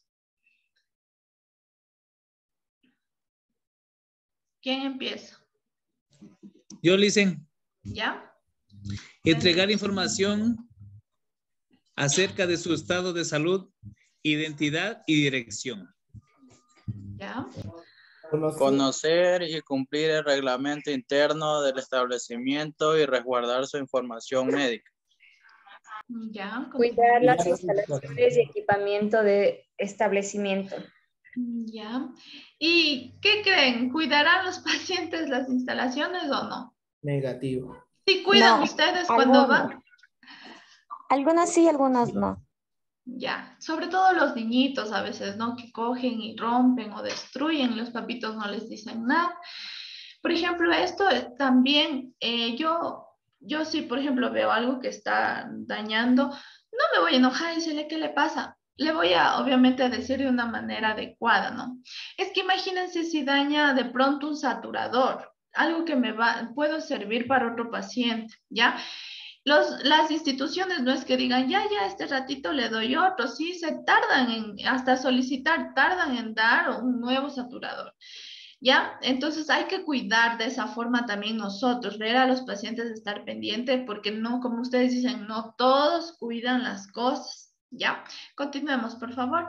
S1: ¿Quién empieza?
S2: Yo, Licen.
S1: ¿Ya?
S2: Entregar información acerca de su estado de salud, identidad y dirección.
S1: ¿Ya?
S4: Conocer y cumplir el reglamento interno del establecimiento y resguardar su información médica.
S1: ¿Ya?
S9: Cuidar las instalaciones y equipamiento de establecimiento.
S1: ¿Ya? ¿Y qué creen? ¿Cuidarán los pacientes las instalaciones o no?
S6: Negativo.
S1: ¿Sí cuidan
S5: No,
S1: ustedes cuando
S5: algunos.
S1: van?
S5: Algunas sí, algunas no.
S1: Ya, sobre todo los niñitos a veces, ¿no? Que cogen y rompen o destruyen, los papitos no les dicen nada. Por ejemplo, esto también, eh, yo, yo sí, por ejemplo, veo algo que está dañando, no me voy a enojar y decirle qué le pasa. Le voy a, obviamente, decir de una manera adecuada, ¿no? Es que imagínense si daña de pronto un saturador, algo que me va, puedo servir para otro paciente, ¿ya? Los, las instituciones no es que digan, ya, ya, este ratito le doy otro, sí, se tardan en, hasta solicitar, tardan en dar un nuevo saturador, ¿ya? Entonces hay que cuidar de esa forma también nosotros, ver a los pacientes, estar pendiente, porque no, como ustedes dicen, no todos cuidan las cosas, ¿ya? Continuemos, por favor.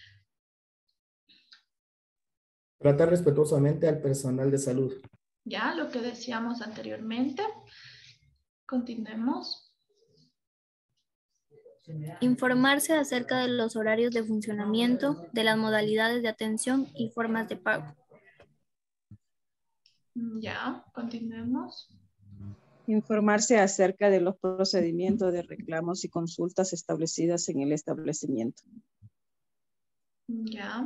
S6: Tratar respetuosamente al personal de salud.
S1: Ya, lo que decíamos anteriormente. Continuemos.
S3: Informarse acerca de los horarios de funcionamiento, de las modalidades de atención y formas de pago.
S1: Ya, continuemos.
S10: Informarse acerca de los procedimientos de reclamos y consultas establecidas en el establecimiento.
S1: Ya.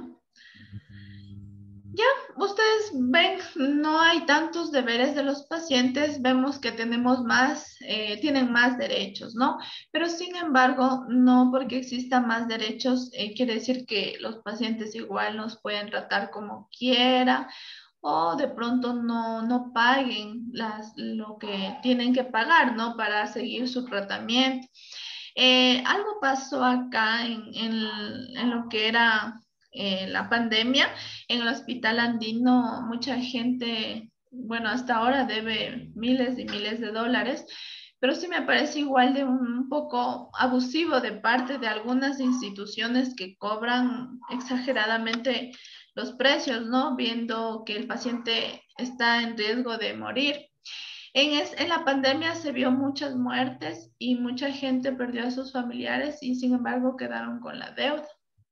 S1: Ya, ustedes ven, no hay tantos deberes de los pacientes, vemos que tenemos más, eh, tienen más derechos, ¿no? Pero sin embargo, no porque existan más derechos, eh, quiere decir que los pacientes igual nos pueden tratar como quiera o de pronto no, no paguen las, lo que tienen que pagar, ¿no? Para seguir su tratamiento. Eh, algo pasó acá en, en, en lo que era eh, la pandemia. En el hospital andino mucha gente, bueno, hasta ahora debe miles y miles de dólares, pero sí me parece igual de un, un poco abusivo de parte de algunas instituciones que cobran exageradamente los precios, ¿no? Viendo que el paciente está en riesgo de morir. En, es, en la pandemia se vio muchas muertes y mucha gente perdió a sus familiares y sin embargo quedaron con la deuda.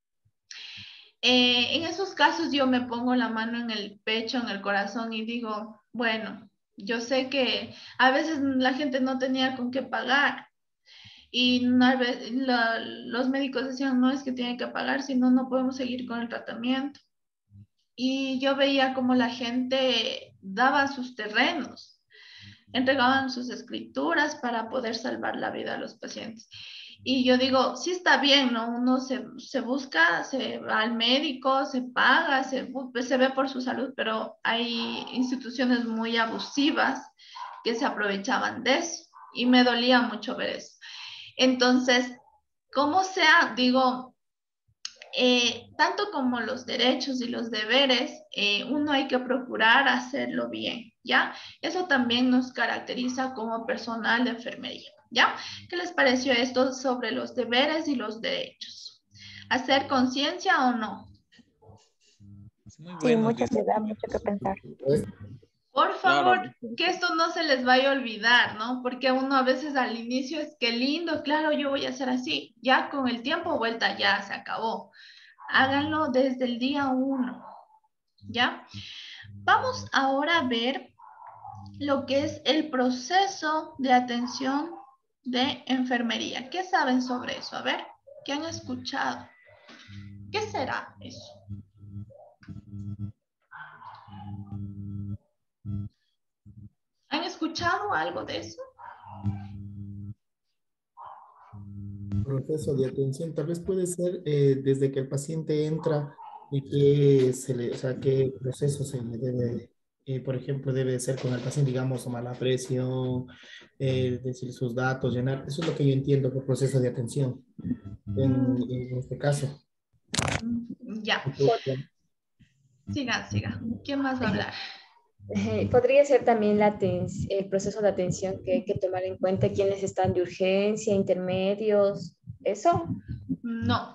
S1: Eh, en esos casos yo me pongo la mano en el pecho, en el corazón y digo, bueno, yo sé que a veces la gente no tenía con qué pagar y una vez, la, los médicos decían, no es que tienen que pagar, si no, no podemos seguir con el tratamiento. Y yo veía como la gente daba sus terrenos, entregaban sus escrituras para poder salvar la vida a los pacientes. Y yo digo, sí está bien, ¿no? Uno se, se busca, se va al médico, se paga, se, se ve por su salud, pero hay instituciones muy abusivas que se aprovechaban de eso y me dolía mucho ver eso. Entonces, como sea, digo, eh, tanto como los derechos y los deberes, eh, uno hay que procurar hacerlo bien, ¿ya? Eso también nos caracteriza como personal de enfermería, ¿ya? ¿Qué les pareció esto sobre los deberes y los derechos? ¿Hacer conciencia o no?
S5: Muy sí, mucho que da, mucho que pensar.
S1: Por favor, claro, que esto no se les vaya a olvidar, ¿no? Porque uno a veces al inicio es que lindo, claro, yo voy a hacer así. Ya con el tiempo vuelta ya se acabó. Háganlo desde el día uno, ¿ya? Vamos ahora a ver lo que es el proceso de atención de enfermería. ¿Qué saben sobre eso? A ver, ¿qué han escuchado? ¿Qué será eso? ¿Han escuchado algo de eso?
S6: Proceso de atención, tal vez puede ser eh, desde que el paciente entra y que se le, o sea, qué proceso se le debe, eh, por ejemplo, debe ser con el paciente, digamos, tomar la presión, eh, decir sus datos, llenar. Eso es lo que yo entiendo por proceso de atención en, en este caso.
S1: Ya. Siga, siga. ¿Quién más va a hablar?
S9: Podría ser también la el proceso de atención que hay que tomar en cuenta quienes están de urgencia, intermedios, ¿eso?
S1: No.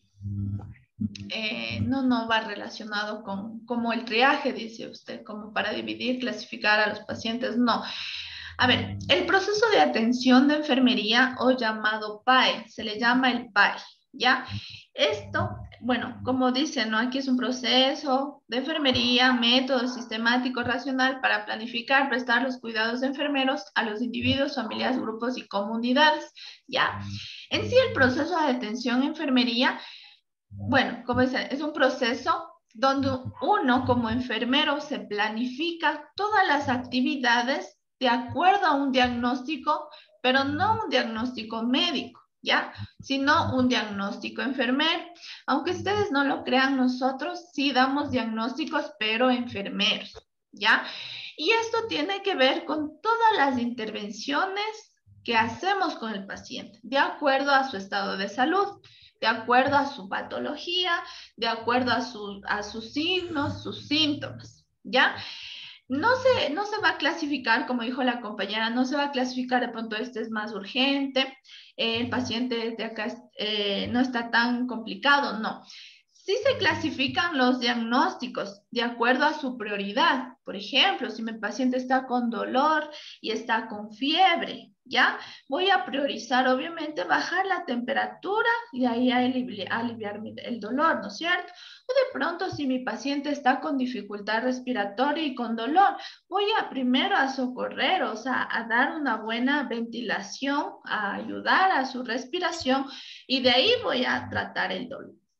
S1: Eh, no, no va relacionado con como el triaje, dice usted, como para dividir, clasificar a los pacientes, no. A ver, el proceso de atención de enfermería o llamado P A E, se le llama el P A E, ¿ya? Esto, bueno, como dice, ¿no? Aquí es un proceso de enfermería, método sistemático, racional para planificar, prestar los cuidados de enfermeros a los individuos, familias, grupos y comunidades, ¿ya? En sí, el proceso de atención en enfermería, bueno, como dice, es un proceso donde uno como enfermero se planifica todas las actividades de acuerdo a un diagnóstico, pero no un diagnóstico médico, ¿ya? Sino un diagnóstico enfermero. Aunque ustedes no lo crean, nosotros sí damos diagnósticos, pero enfermeros, ¿ya? Y esto tiene que ver con todas las intervenciones que hacemos con el paciente, de acuerdo a su estado de salud, de acuerdo a su patología, de acuerdo a, su, a sus signos, sus síntomas, ¿ya? No se, no se va a clasificar, como dijo la compañera, no se va a clasificar de pronto este es más urgente, eh, el paciente de acá eh, no está tan complicado, no. Sí se clasifican los diagnósticos de acuerdo a su prioridad. Por ejemplo, si mi paciente está con dolor y está con fiebre, ¿ya? Voy a priorizar, obviamente, bajar la temperatura y ahí aliviar, aliviar el dolor, ¿no es cierto? O de pronto, si mi paciente está con dificultad respiratoria y con dolor, voy a primero a socorrer, o sea, a dar una buena ventilación, a ayudar a su respiración y de ahí voy a tratar el dolor.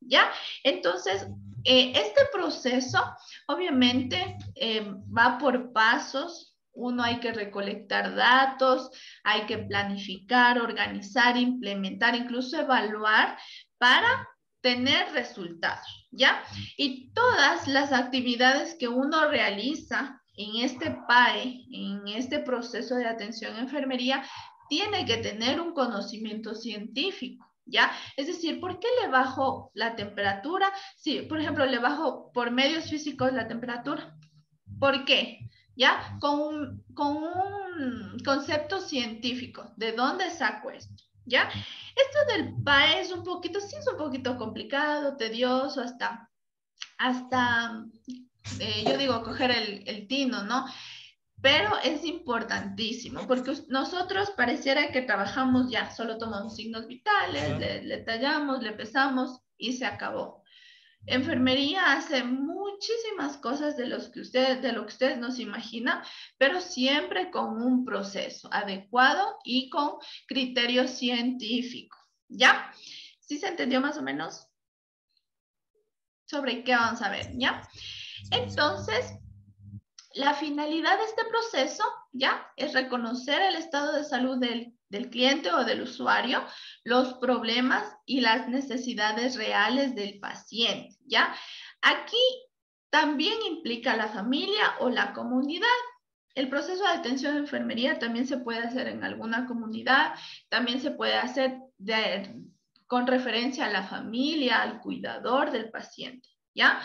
S1: ¿ya? Entonces, eh, este proceso, obviamente, eh, va por pasos. Uno, hay que recolectar datos, hay que planificar, organizar, implementar, incluso evaluar para tener resultados, ¿ya? Y todas las actividades que uno realiza en este P A E, en este proceso de atención a enfermería, tiene que tener un conocimiento científico, ¿ya? Es decir, ¿por qué le bajo la temperatura? Sí, por ejemplo, le bajo por medios físicos la temperatura. ¿Por qué? ¿Ya? Con un, con un concepto científico. ¿De dónde saco esto? ¿Ya? Esto del P A E es un poquito, sí es un poquito complicado, tedioso, hasta, hasta eh, yo digo, coger el, el tino, ¿no? Pero es importantísimo, porque nosotros pareciera que trabajamos ya, solo tomamos signos vitales, le, le tallamos, le pesamos y se acabó. Enfermería hace muchísimas cosas de, los que ustedes, de lo que ustedes no se imaginan, pero siempre con un proceso adecuado y con criterio científico, ¿ya? ¿Sí se entendió más o menos? ¿Sobre qué vamos a ver, ya? Entonces, la finalidad de este proceso, ¿ya? Es reconocer el estado de salud del, del cliente o del usuario, los problemas y las necesidades reales del paciente, ¿ya? Aquí también implica la familia o la comunidad. El proceso de atención de enfermería también se puede hacer en alguna comunidad, también se puede hacer de, con referencia a la familia, al cuidador del paciente, ¿ya?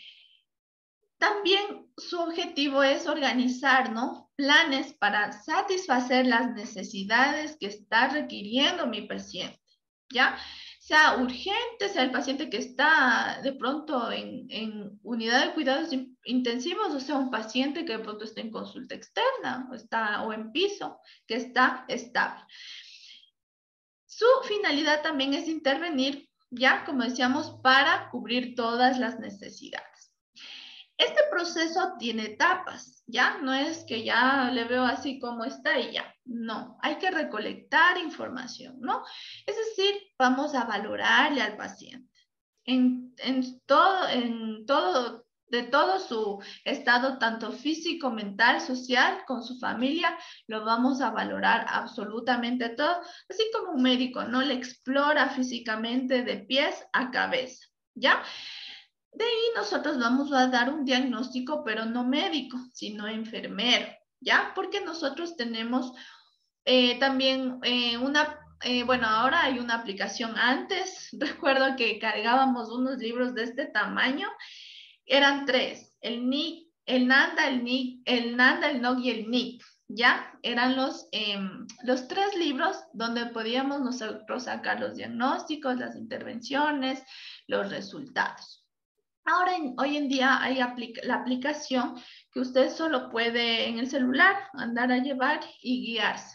S1: También su objetivo es organizar, ¿no? Planes para satisfacer las necesidades que está requiriendo mi paciente, ¿ya? Sea urgente, sea el paciente que está de pronto en, en unidad de cuidados intensivos, o sea, un paciente que de pronto está en consulta externa o, está, o en piso, que está estable. Su finalidad también es intervenir, ya como decíamos, para cubrir todas las necesidades. Este proceso tiene etapas, ¿ya? No es que ya le veo así como está y ya. No, hay que recolectar información, ¿no? Es decir, vamos a valorarle al paciente en, en, todo, en todo, de todo su estado, tanto físico, mental, social, con su familia, lo vamos a valorar absolutamente todo, así como un médico, ¿no? Le explora físicamente de pies a cabeza, ¿ya? De ahí nosotros vamos a dar un diagnóstico, pero no médico, sino enfermero, ¿ya? Porque nosotros tenemos eh, también eh, una, eh, bueno, ahora hay una aplicación. Antes, recuerdo que cargábamos unos libros de este tamaño, eran tres, el N I C, el NANDA, el N I C, el NANDA, el N O C y el N I C, ¿ya? Eran los, eh, los tres libros donde podíamos nosotros sacar los diagnósticos, las intervenciones, los resultados. Ahora, en, hoy en día hay aplica, la aplicación que usted solo puede en el celular andar a llevar y guiarse.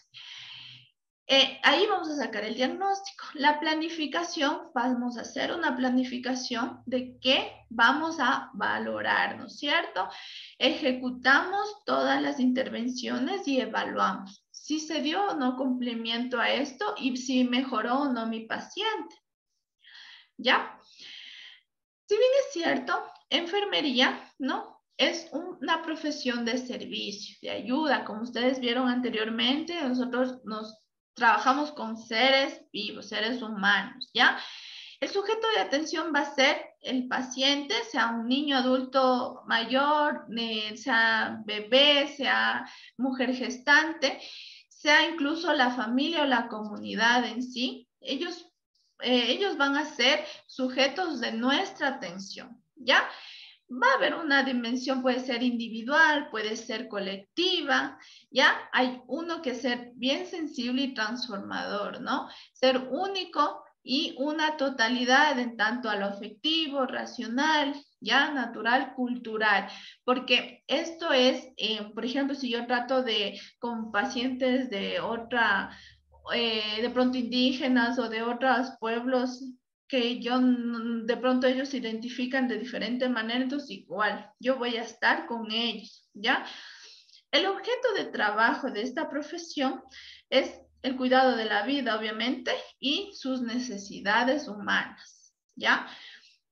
S1: Eh, ahí vamos a sacar el diagnóstico. La planificación, vamos a hacer una planificación de qué vamos a valorar, ¿no es cierto? Ejecutamos todas las intervenciones y evaluamos si se dio o no cumplimiento a esto y si mejoró o no mi paciente. ¿Ya? Si bien es cierto, enfermería, ¿no? Es una profesión de servicio, de ayuda. Como ustedes vieron anteriormente, nosotros nos trabajamos con seres vivos, seres humanos, ¿ya? El sujeto de atención va a ser el paciente, sea un niño, adulto mayor, eh, sea bebé, sea mujer gestante, sea incluso la familia o la comunidad en sí. Ellos Eh, ellos van a ser sujetos de nuestra atención, ¿ya? Va a haber una dimensión, puede ser individual, puede ser colectiva, ¿ya? Hay uno que ser bien sensible y transformador, ¿no? Ser único y una totalidad en tanto a lo afectivo, racional, ¿ya? Natural, cultural, porque esto es, eh, por ejemplo, si yo trato de, con pacientes de otra... Eh, de pronto indígenas o de otros pueblos que yo, de pronto ellos se identifican de diferente manera, entonces igual, yo voy a estar con ellos, ¿ya? El objeto de trabajo de esta profesión es el cuidado de la vida, obviamente, y sus necesidades humanas, ¿ya?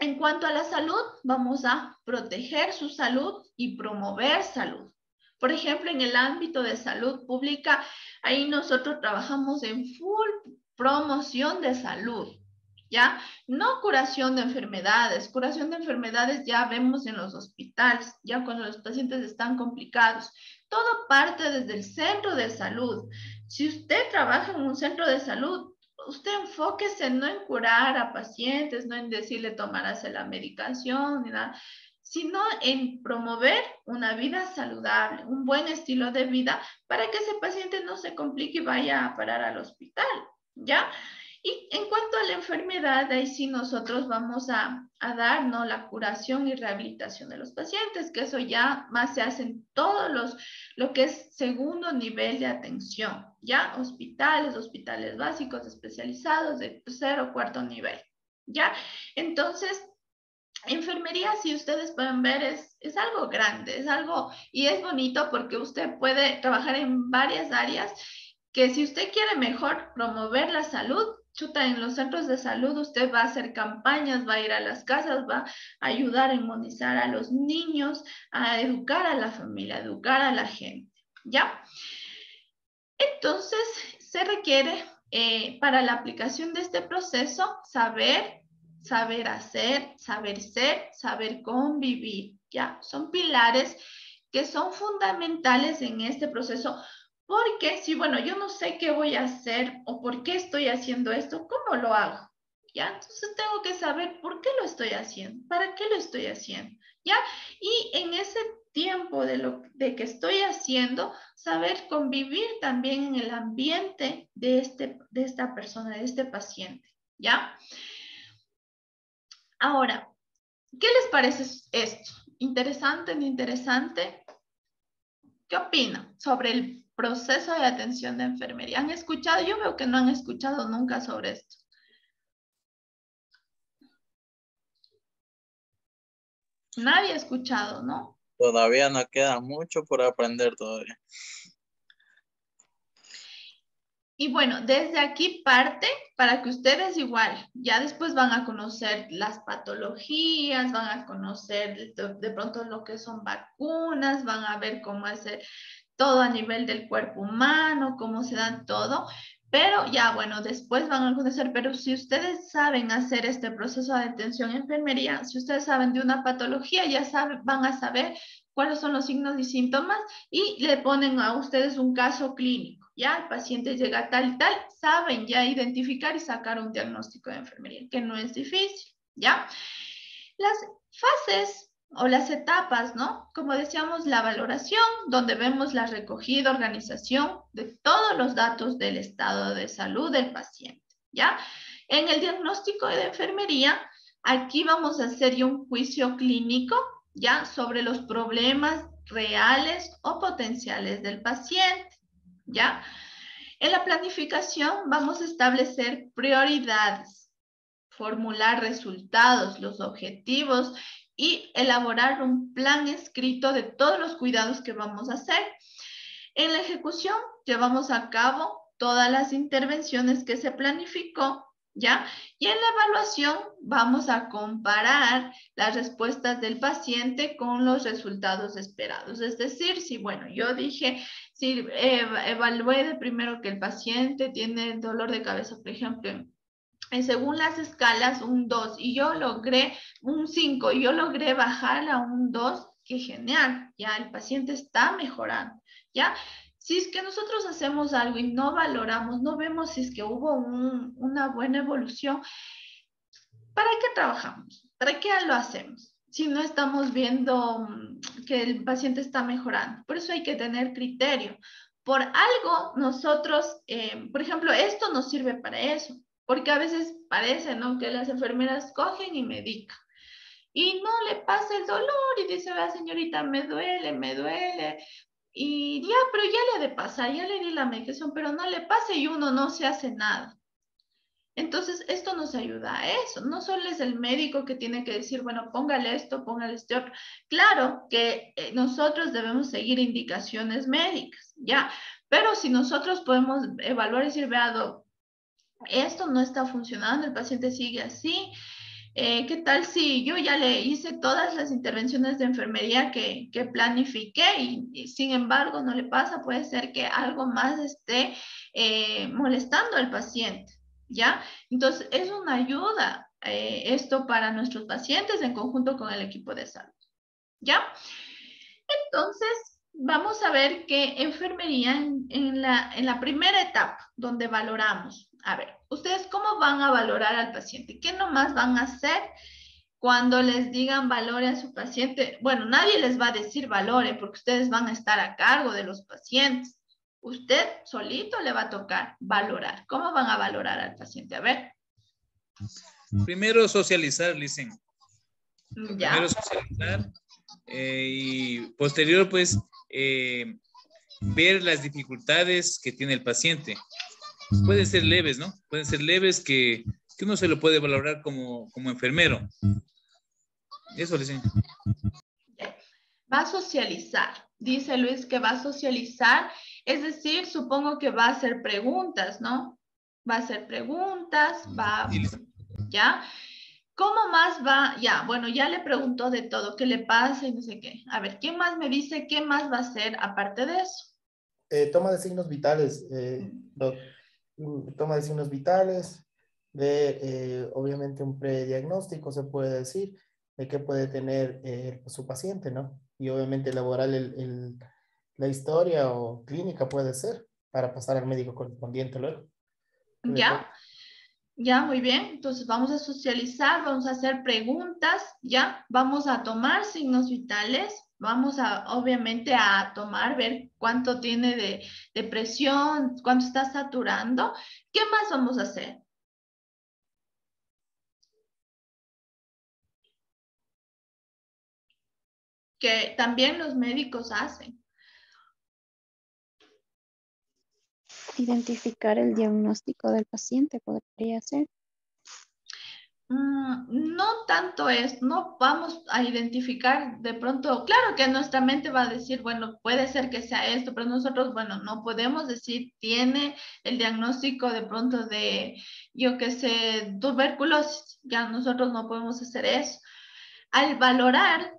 S1: En cuanto a la salud, vamos a proteger su salud y promover salud. Por ejemplo, en el ámbito de salud pública, ahí nosotros trabajamos en full promoción de salud, ¿ya? No curación de enfermedades. Curación de enfermedades ya vemos en los hospitales, ya cuando los pacientes están complicados. Todo parte desde el centro de salud. Si usted trabaja en un centro de salud, usted enfóquese no en curar a pacientes, no en decirle tomarse la medicación, ni nada, sino en promover una vida saludable, un buen estilo de vida para que ese paciente no se complique y vaya a parar al hospital, ¿ya? Y en cuanto a la enfermedad, ahí sí nosotros vamos a, a dar, ¿no?, la curación y rehabilitación de los pacientes, que eso ya más se hace en todos los, lo que es segundo nivel de atención, ¿ya? Hospitales, hospitales básicos, especializados, de tercero o cuarto nivel, ¿ya? Entonces, enfermería, si ustedes pueden ver, es, es algo grande, es algo, y es bonito porque usted puede trabajar en varias áreas, que si usted quiere mejor promover la salud, chuta, en los centros de salud usted va a hacer campañas, va a ir a las casas, va a ayudar a inmunizar a los niños, a educar a la familia, a educar a la gente, ¿ya? Entonces, se requiere eh, para la aplicación de este proceso saber, saber hacer, saber ser, saber convivir, ¿ya? Son pilares que son fundamentales en este proceso. Porque si, bueno, yo no sé qué voy a hacer o por qué estoy haciendo esto, ¿cómo lo hago? ¿Ya? Entonces tengo que saber por qué lo estoy haciendo, para qué lo estoy haciendo, ¿ya? Y en ese tiempo de lo de que estoy haciendo, saber convivir también en el ambiente de, este, de esta persona, de este paciente, ¿ya? Ahora, ¿qué les parece esto? ¿Interesante, no interesante? ¿Qué opinan sobre el proceso de atención de enfermería? ¿Han escuchado? Yo veo que no han escuchado nunca sobre esto. Nadie ha escuchado, ¿no?
S4: Todavía nos queda mucho por aprender todavía.
S1: Y bueno, desde aquí parte para que ustedes igual, ya después van a conocer las patologías, van a conocer de, de pronto lo que son vacunas, van a ver cómo es el, todo a nivel del cuerpo humano, cómo se da todo, pero ya, bueno, después van a conocer, pero si ustedes saben hacer este proceso de atención en enfermería, si ustedes saben de una patología, ya saben, van a saber cuáles son los signos y síntomas y le ponen a ustedes un caso clínico, ya, el paciente llega tal y tal, saben ya identificar y sacar un diagnóstico de enfermería, que no es difícil, ya. Las fases o las etapas, ¿no? Como decíamos, la valoración, donde vemos la recogida, organización de todos los datos del estado de salud del paciente, ¿ya? En el diagnóstico de enfermería, aquí vamos a hacer ya un juicio clínico, ¿ya? Sobre los problemas reales o potenciales del paciente, ¿ya? En la planificación vamos a establecer prioridades, formular resultados, los objetivos y elaborar un plan escrito de todos los cuidados que vamos a hacer. En la ejecución llevamos a cabo todas las intervenciones que se planificó, ¿ya? Y en la evaluación vamos a comparar las respuestas del paciente con los resultados esperados. Es decir, si, bueno, yo dije, si eh, evalué de primero que el paciente tiene dolor de cabeza, por ejemplo, en según las escalas, un dos, y yo logré un cinco, y yo logré bajar a un dos, qué genial, ya el paciente está mejorando, ¿ya? Si es que nosotros hacemos algo y no valoramos, no vemos si es que hubo un, una buena evolución, ¿para qué trabajamos? ¿Para qué lo hacemos? Si no estamos viendo que el paciente está mejorando. Por eso hay que tener criterio. Por algo nosotros, eh, por ejemplo, esto nos sirve para eso. Porque a veces parece, ¿no?, que las enfermeras cogen y medican. Y no le pasa el dolor y dice, vea señorita, me duele, me duele. Y ya, pero ya le ha de pasar, ya le di la medicación, pero no le pasa y uno no se hace nada. Entonces, esto nos ayuda a eso. No solo es el médico que tiene que decir, bueno, póngale esto, póngale este otro. Claro que eh, nosotros debemos seguir indicaciones médicas, ¿ya? Pero si nosotros podemos evaluar y decir, vea, esto no está funcionando, el paciente sigue así, Eh, ¿qué tal si yo ya le hice todas las intervenciones de enfermería que, que planifiqué y, y sin embargo no le pasa? Puede ser que algo más esté eh, molestando al paciente, ¿ya? Entonces, es una ayuda eh, esto para nuestros pacientes en conjunto con el equipo de salud, ¿ya? Entonces, vamos a ver qué enfermería en, en, la, en la primera etapa, donde valoramos. A ver, ¿ustedes cómo van a valorar al paciente? ¿Qué nomás van a hacer cuando les digan valore a su paciente? Bueno, nadie les va a decir valore porque ustedes van a estar a cargo de los pacientes. Usted solito le va a tocar valorar. ¿Cómo van a valorar al paciente? A ver.
S2: Primero socializar, dicen.
S1: Ya.
S2: Primero socializar. Eh, y posterior, pues, eh, ver las dificultades que tiene el paciente. Pueden ser leves, ¿no? Pueden ser leves que, que uno se lo puede valorar como, como enfermero. Eso le dicen.
S1: Va a socializar. Dice Luis que va a socializar. Es decir, supongo que va a hacer preguntas, ¿no? Va a hacer preguntas, va, ¿ya? ¿Cómo más va? Ya, bueno, ya le preguntó de todo, qué le pasa y no sé qué. A ver, ¿quién más me dice qué más va a hacer aparte de eso?
S6: Eh, toma de signos vitales, eh, doc. Toma de signos vitales, de eh, obviamente un prediagnóstico se puede decir, de qué puede tener eh, su paciente, ¿no? Y obviamente elaborar el, el, la historia o clínica puede ser, para pasar al médico correspondiente luego.
S1: Ya. Ya, muy bien. Entonces vamos a socializar, vamos a hacer preguntas, ¿ya? Vamos a tomar signos vitales, vamos a, obviamente, a tomar, ver cuánto tiene de, de presión, cuánto está saturando. ¿Qué más vamos a hacer? Que también los médicos hacen.
S12: Identificar el diagnóstico del paciente podría ser.
S1: Mm, no tanto es, no vamos a identificar de pronto, claro que nuestra mente va a decir, bueno, puede ser que sea esto, pero nosotros, bueno, no podemos decir, tiene el diagnóstico de pronto de, yo qué sé, tuberculosis, ya nosotros no podemos hacer eso. Al valorar,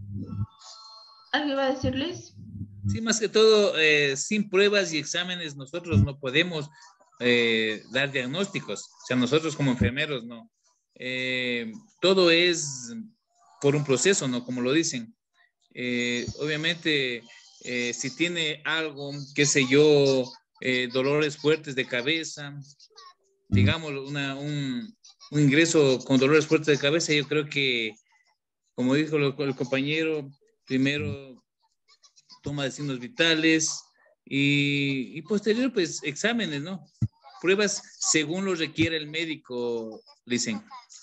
S1: ¿algo iba a decir Luis?
S2: Sí, más que todo, eh, sin pruebas y exámenes nosotros no podemos eh, dar diagnósticos, o sea, nosotros como enfermeros no. Eh, todo es por un proceso, ¿no? Como lo dicen. Eh, obviamente, eh, si tiene algo, qué sé yo, eh, dolores fuertes de cabeza, digamos, una, un, un ingreso con dolores fuertes de cabeza, yo creo que, como dijo el, el compañero, primero toma de signos vitales y, y posterior, pues, exámenes, ¿no? Pruebas según lo requiere el médico, dicen.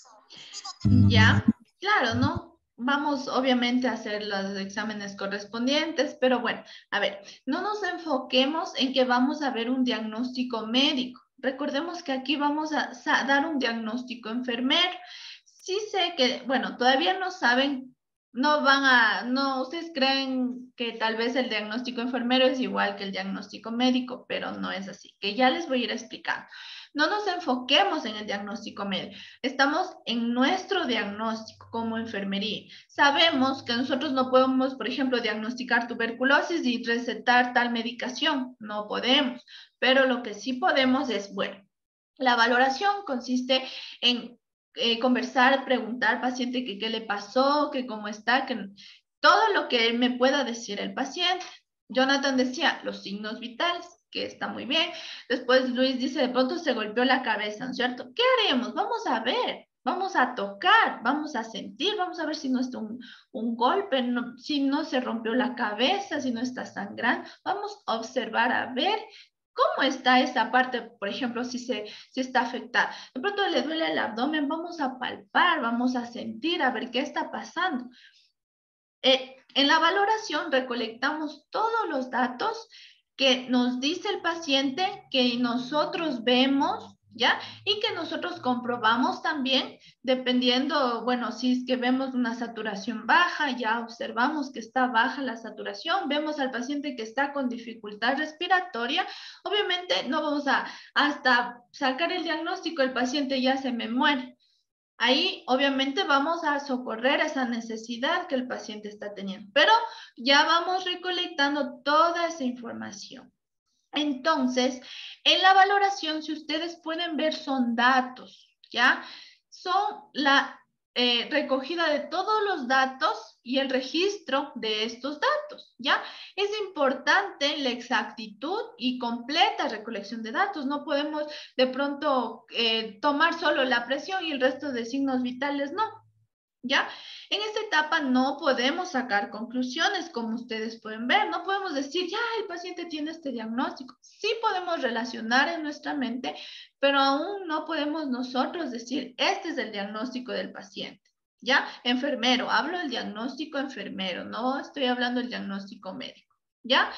S1: Ya, claro, ¿no? Vamos obviamente a hacer los exámenes correspondientes, pero bueno, a ver, no nos enfoquemos en que vamos a ver un diagnóstico médico. Recordemos que aquí vamos a dar un diagnóstico enfermero. Sí sé que, bueno, todavía no saben, no van a, no, ustedes creen que tal vez el diagnóstico enfermero es igual que el diagnóstico médico, pero no es así, que ya les voy a ir explicando. No nos enfoquemos en el diagnóstico médico, estamos en nuestro diagnóstico como enfermería. Sabemos que nosotros no podemos, por ejemplo, diagnosticar tuberculosis y recetar tal medicación, no podemos, pero lo que sí podemos es, bueno, la valoración consiste en eh, conversar, preguntar al paciente que qué le pasó, que cómo está, que todo lo que me pueda decir el paciente. Jonathan decía los signos vitales, que está muy bien. Después Luis dice, de pronto se golpeó la cabeza, ¿no es cierto? ¿Qué haremos? Vamos a ver, vamos a tocar, vamos a sentir, vamos a ver si no es un, un golpe, no, si no se rompió la cabeza, si no está sangrando. Vamos a observar, a ver cómo está esa parte, por ejemplo, si, se, si está afectada. De pronto le duele el abdomen, vamos a palpar, vamos a sentir, a ver qué está pasando. Eh, en la valoración recolectamos todos los datos que nos dice el paciente, que nosotros vemos, ¿ya? Y que nosotros comprobamos también, dependiendo, bueno, si es que vemos una saturación baja, ya observamos que está baja la saturación, vemos al paciente que está con dificultad respiratoria, obviamente no vamos a hasta sacar el diagnóstico, el paciente ya se me muere. Ahí obviamente vamos a socorrer esa necesidad que el paciente está teniendo, pero ya vamos recolectando toda esa información. Entonces, en la valoración, si ustedes pueden ver, son datos, ¿ya? Son la eh, recogida de todos los datos y el registro de estos datos, ¿ya? Es importante la exactitud y completa recolección de datos. No podemos de pronto eh, tomar solo la presión y el resto de signos vitales, no, ¿ya? En esta etapa no podemos sacar conclusiones, como ustedes pueden ver. No podemos decir, ya, el paciente tiene este diagnóstico. Sí podemos relacionar en nuestra mente, pero aún no podemos nosotros decir, este es el diagnóstico del paciente, ¿ya? Enfermero, hablo del diagnóstico enfermero, no estoy hablando del diagnóstico médico, ¿ya?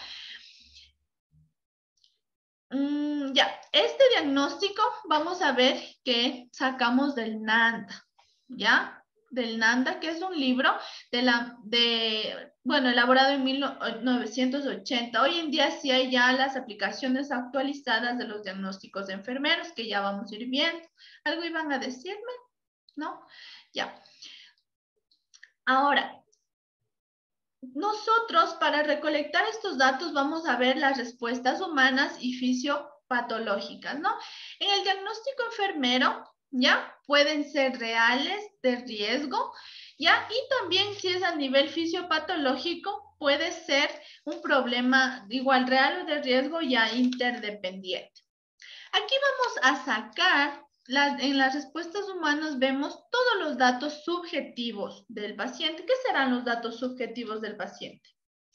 S1: Mm, ya, este diagnóstico vamos a ver que sacamos del NANDA, ¿ya? Del NANDA, que es un libro de la, de, bueno, elaborado en mil novecientos ochenta. Hoy en día sí hay ya las aplicaciones actualizadas de los diagnósticos de enfermeros, que ya vamos a ir viendo. ¿Algo iban a decirme? ¿No? Ya. Ahora, nosotros para recolectar estos datos vamos a ver las respuestas humanas y fisiopatológicas, ¿no? En el diagnóstico enfermero, ¿ya? Pueden ser reales, de riesgo, ¿ya? Y también si es a nivel fisiopatológico, puede ser un problema igual real o de riesgo ya interdependiente. Aquí vamos a sacar, las, en las respuestas humanas vemos todos los datos subjetivos del paciente. ¿Qué serán los datos subjetivos del paciente?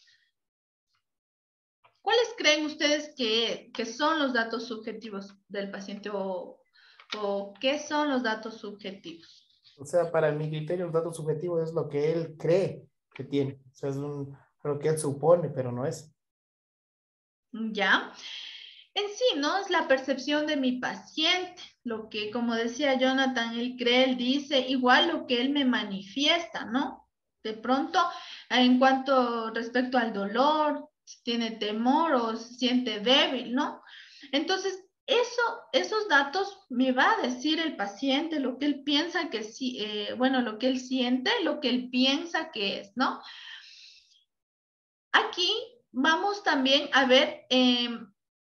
S1: ¿Cuáles creen ustedes que, que son los datos subjetivos del paciente o ¿O qué son los datos subjetivos?
S6: O sea, para mi criterio, los datos subjetivos es lo que él cree que tiene. O sea, es un, lo que él supone, pero no es.
S1: Ya. En sí, ¿no? Es la percepción de mi paciente. Lo que, como decía Jonathan, él cree, él dice, igual lo que él me manifiesta, ¿no? De pronto, en cuanto respecto al dolor, si tiene temor o se siente débil, ¿no? Entonces, Eso, esos datos me va a decir el paciente lo que él piensa que sí, eh, bueno, lo que él siente, lo que él piensa que es, ¿no? Aquí vamos también a ver eh,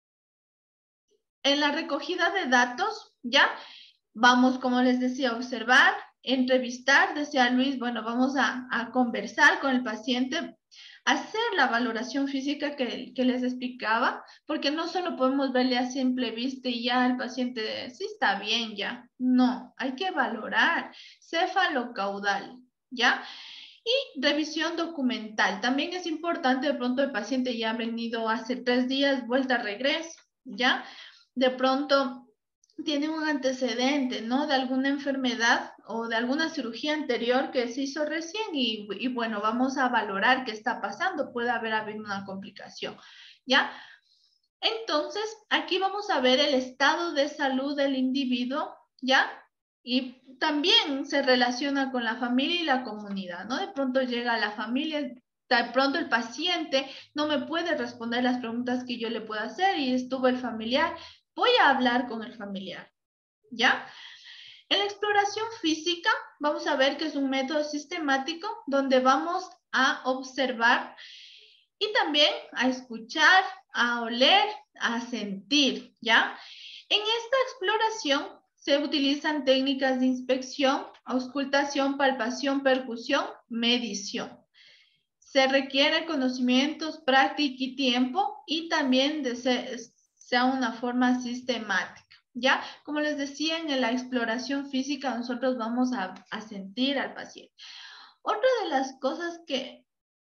S1: en la recogida de datos, ¿ya? Vamos, como les decía, a observar, entrevistar, decía Luis, bueno, vamos a, a conversar con el paciente, hacer la valoración física que, que les explicaba, porque no solo podemos verle a simple vista y ya el paciente, sí está bien ya. No, hay que valorar cefalocaudal, ¿ya? Y revisión documental. También es importante, de pronto el paciente ya ha venido hace tres días, vuelta a regreso, ¿ya? De pronto tiene un antecedente, ¿no? De alguna enfermedad o de alguna cirugía anterior que se hizo recién y, y bueno, vamos a valorar qué está pasando. Puede haber habido una complicación, ¿ya? Entonces, aquí vamos a ver el estado de salud del individuo, ¿ya? Y también se relaciona con la familia y la comunidad, ¿no? De pronto llega la familia, de pronto el paciente no me puede responder las preguntas que yo le puedo hacer y estuvo el familiar. Voy a hablar con el familiar, ¿ya? En la exploración física, vamos a ver que es un método sistemático donde vamos a observar y también a escuchar, a oler, a sentir, ¿ya? En esta exploración se utilizan técnicas de inspección, auscultación, palpación, percusión, medición. Se requiere conocimientos, práctica y tiempo y también de ser, sea una forma sistemática, ¿ya? Como les decía, en la exploración física nosotros vamos a, a sentir al paciente. Otra de las cosas que...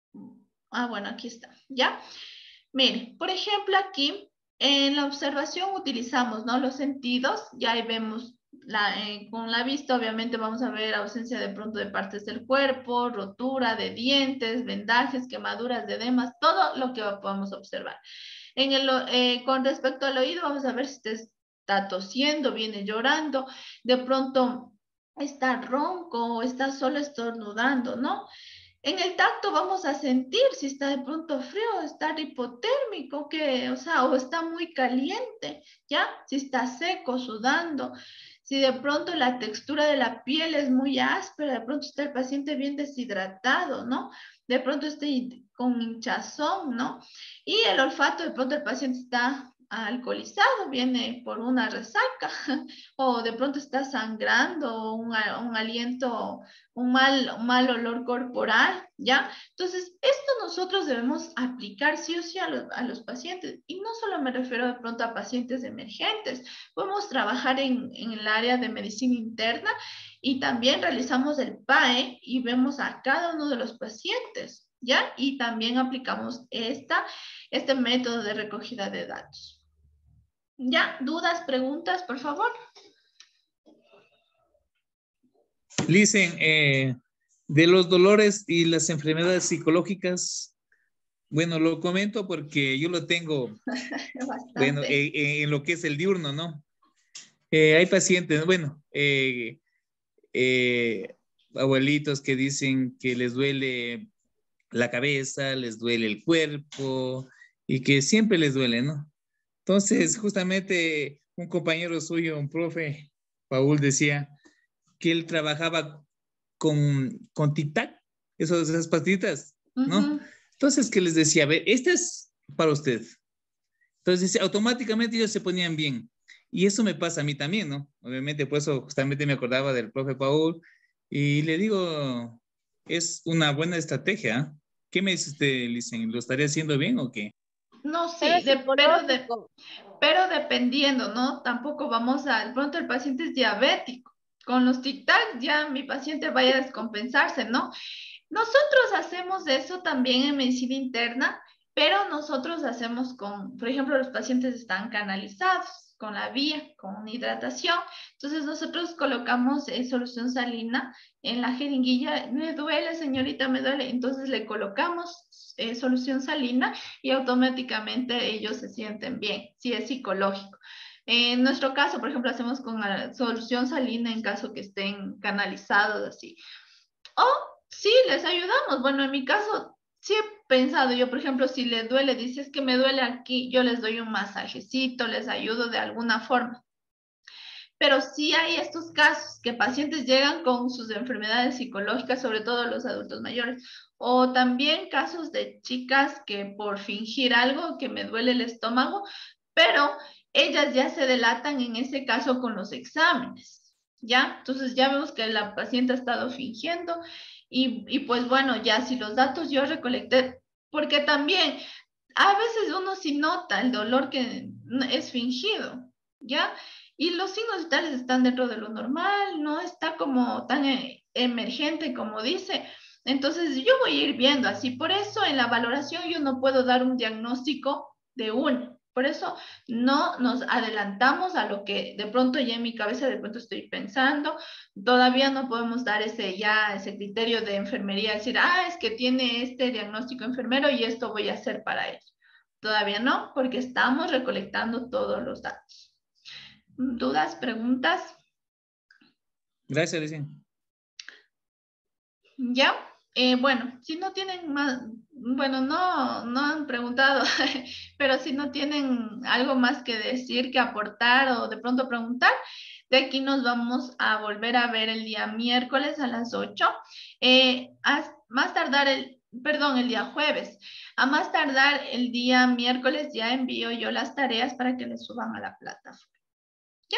S1: Ah, bueno, aquí está, ¿ya? Miren, por ejemplo, aquí en la observación utilizamos, ¿no? Los sentidos, ya ahí vemos la, eh, con la vista, obviamente vamos a ver ausencia de pronto de partes del cuerpo, rotura de dientes, vendajes, quemaduras de edemas, todo lo que podemos observar. En el, eh, con respecto al oído, vamos a ver si te está tosiendo, viene llorando, de pronto está ronco o está solo estornudando, ¿no? En el tacto vamos a sentir si está de pronto frío, está hipotérmico, que, o sea, o está muy caliente, ¿ya? Si está seco, sudando. Si de pronto la textura de la piel es muy áspera, de pronto está el paciente bien deshidratado, ¿no? De pronto está con hinchazón, ¿no? Y el olfato, de pronto el paciente está alcoholizado, viene por una resaca, o de pronto está sangrando, un, un aliento, un mal, un mal olor corporal, ¿ya? Entonces, esto nosotros debemos aplicar sí o sí a los, a los pacientes, y no solo me refiero de pronto a pacientes emergentes, podemos trabajar en, en el área de medicina interna, y también realizamos el P A E y vemos a cada uno de los pacientes, ¿ya? Y también aplicamos esta, este método de recogida de datos. ¿Ya? ¿Dudas, preguntas, por favor?
S2: Listen, eh, de los dolores y las enfermedades psicológicas, bueno, lo comento porque yo lo tengo, bueno, eh, eh, en lo que es el diurno, ¿no? Eh, hay pacientes, bueno, eh, eh, abuelitos que dicen que les duele la cabeza, les duele el cuerpo y que siempre les duele, ¿no? Entonces, justamente un compañero suyo, un profe, Paul, decía que él trabajaba con, con tic-tac, esas, esas pastillitas, ¿no? Uh-huh. Entonces, que les decía, a ver, esta es para usted. Entonces, automáticamente ellos se ponían bien. Y eso me pasa a mí también, ¿no? Obviamente, por eso justamente me acordaba del profe Paul. Y le digo, es una buena estrategia. ¿Eh? ¿Qué me dice usted, Licen? ¿Lo estaría haciendo bien o qué?
S1: No, sí, de, pero, de, pero dependiendo, ¿no? Tampoco vamos a, de pronto el paciente es diabético. Con los tic-tac ya mi paciente vaya a descompensarse, ¿no? Nosotros hacemos eso también en medicina interna, pero nosotros hacemos con, por ejemplo, los pacientes están canalizados con la vía, con hidratación. Entonces nosotros colocamos eh, solución salina en la jeringuilla. Me duele, señorita, me duele. Entonces le colocamos eh, solución salina y automáticamente ellos se sienten bien, si es psicológico. En nuestro caso, por ejemplo, hacemos con la solución salina en caso que estén canalizados así. O sí, les ayudamos. Bueno, en mi caso, sí he pensado, yo por ejemplo, si le duele, dices que me duele aquí, yo les doy un masajecito, les ayudo de alguna forma. Pero sí hay estos casos que pacientes llegan con sus enfermedades psicológicas, sobre todo los adultos mayores, o también casos de chicas que por fingir algo, que me duele el estómago, pero ellas ya se delatan en ese caso con los exámenes, ¿ya? Entonces ya vemos que la paciente ha estado fingiendo y, y pues bueno, ya si los datos yo recolecté, porque también a veces uno sí nota el dolor que es fingido, ¿ya? Y los signos vitales están dentro de lo normal, no está como tan emergente como dice. Entonces yo voy a ir viendo así. Por eso en la valoración yo no puedo dar un diagnóstico de uno. Por eso no nos adelantamos a lo que de pronto ya en mi cabeza de pronto estoy pensando. Todavía no podemos dar ese ya ese criterio de enfermería, decir, ah, es que tiene este diagnóstico enfermero y esto voy a hacer para él. Todavía no, porque estamos recolectando todos los datos. ¿Dudas, preguntas?
S2: Gracias, Licen.
S1: Ya, eh, bueno, si no tienen más, bueno, no, no han preguntado, pero si no tienen algo más que decir, que aportar o de pronto preguntar, de aquí nos vamos a volver a ver el día miércoles a las ocho. Eh, a más tardar el, perdón, el día jueves. A más tardar el día miércoles ya envío yo las tareas para que les suban a la plataforma. ¿Ya?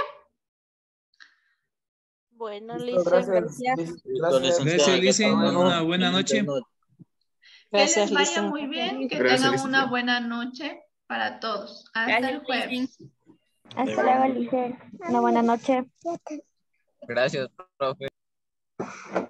S16: Bueno, Licen, gracias.
S2: Gracias, gracias Licen. Una buena noche.
S1: Gracias, que les vaya muy bien, que gracias, tengan Licen. Una buena noche para todos. Hasta gracias, el jueves.
S5: Hasta luego, Licen. Una buena noche.
S11: Gracias, profe.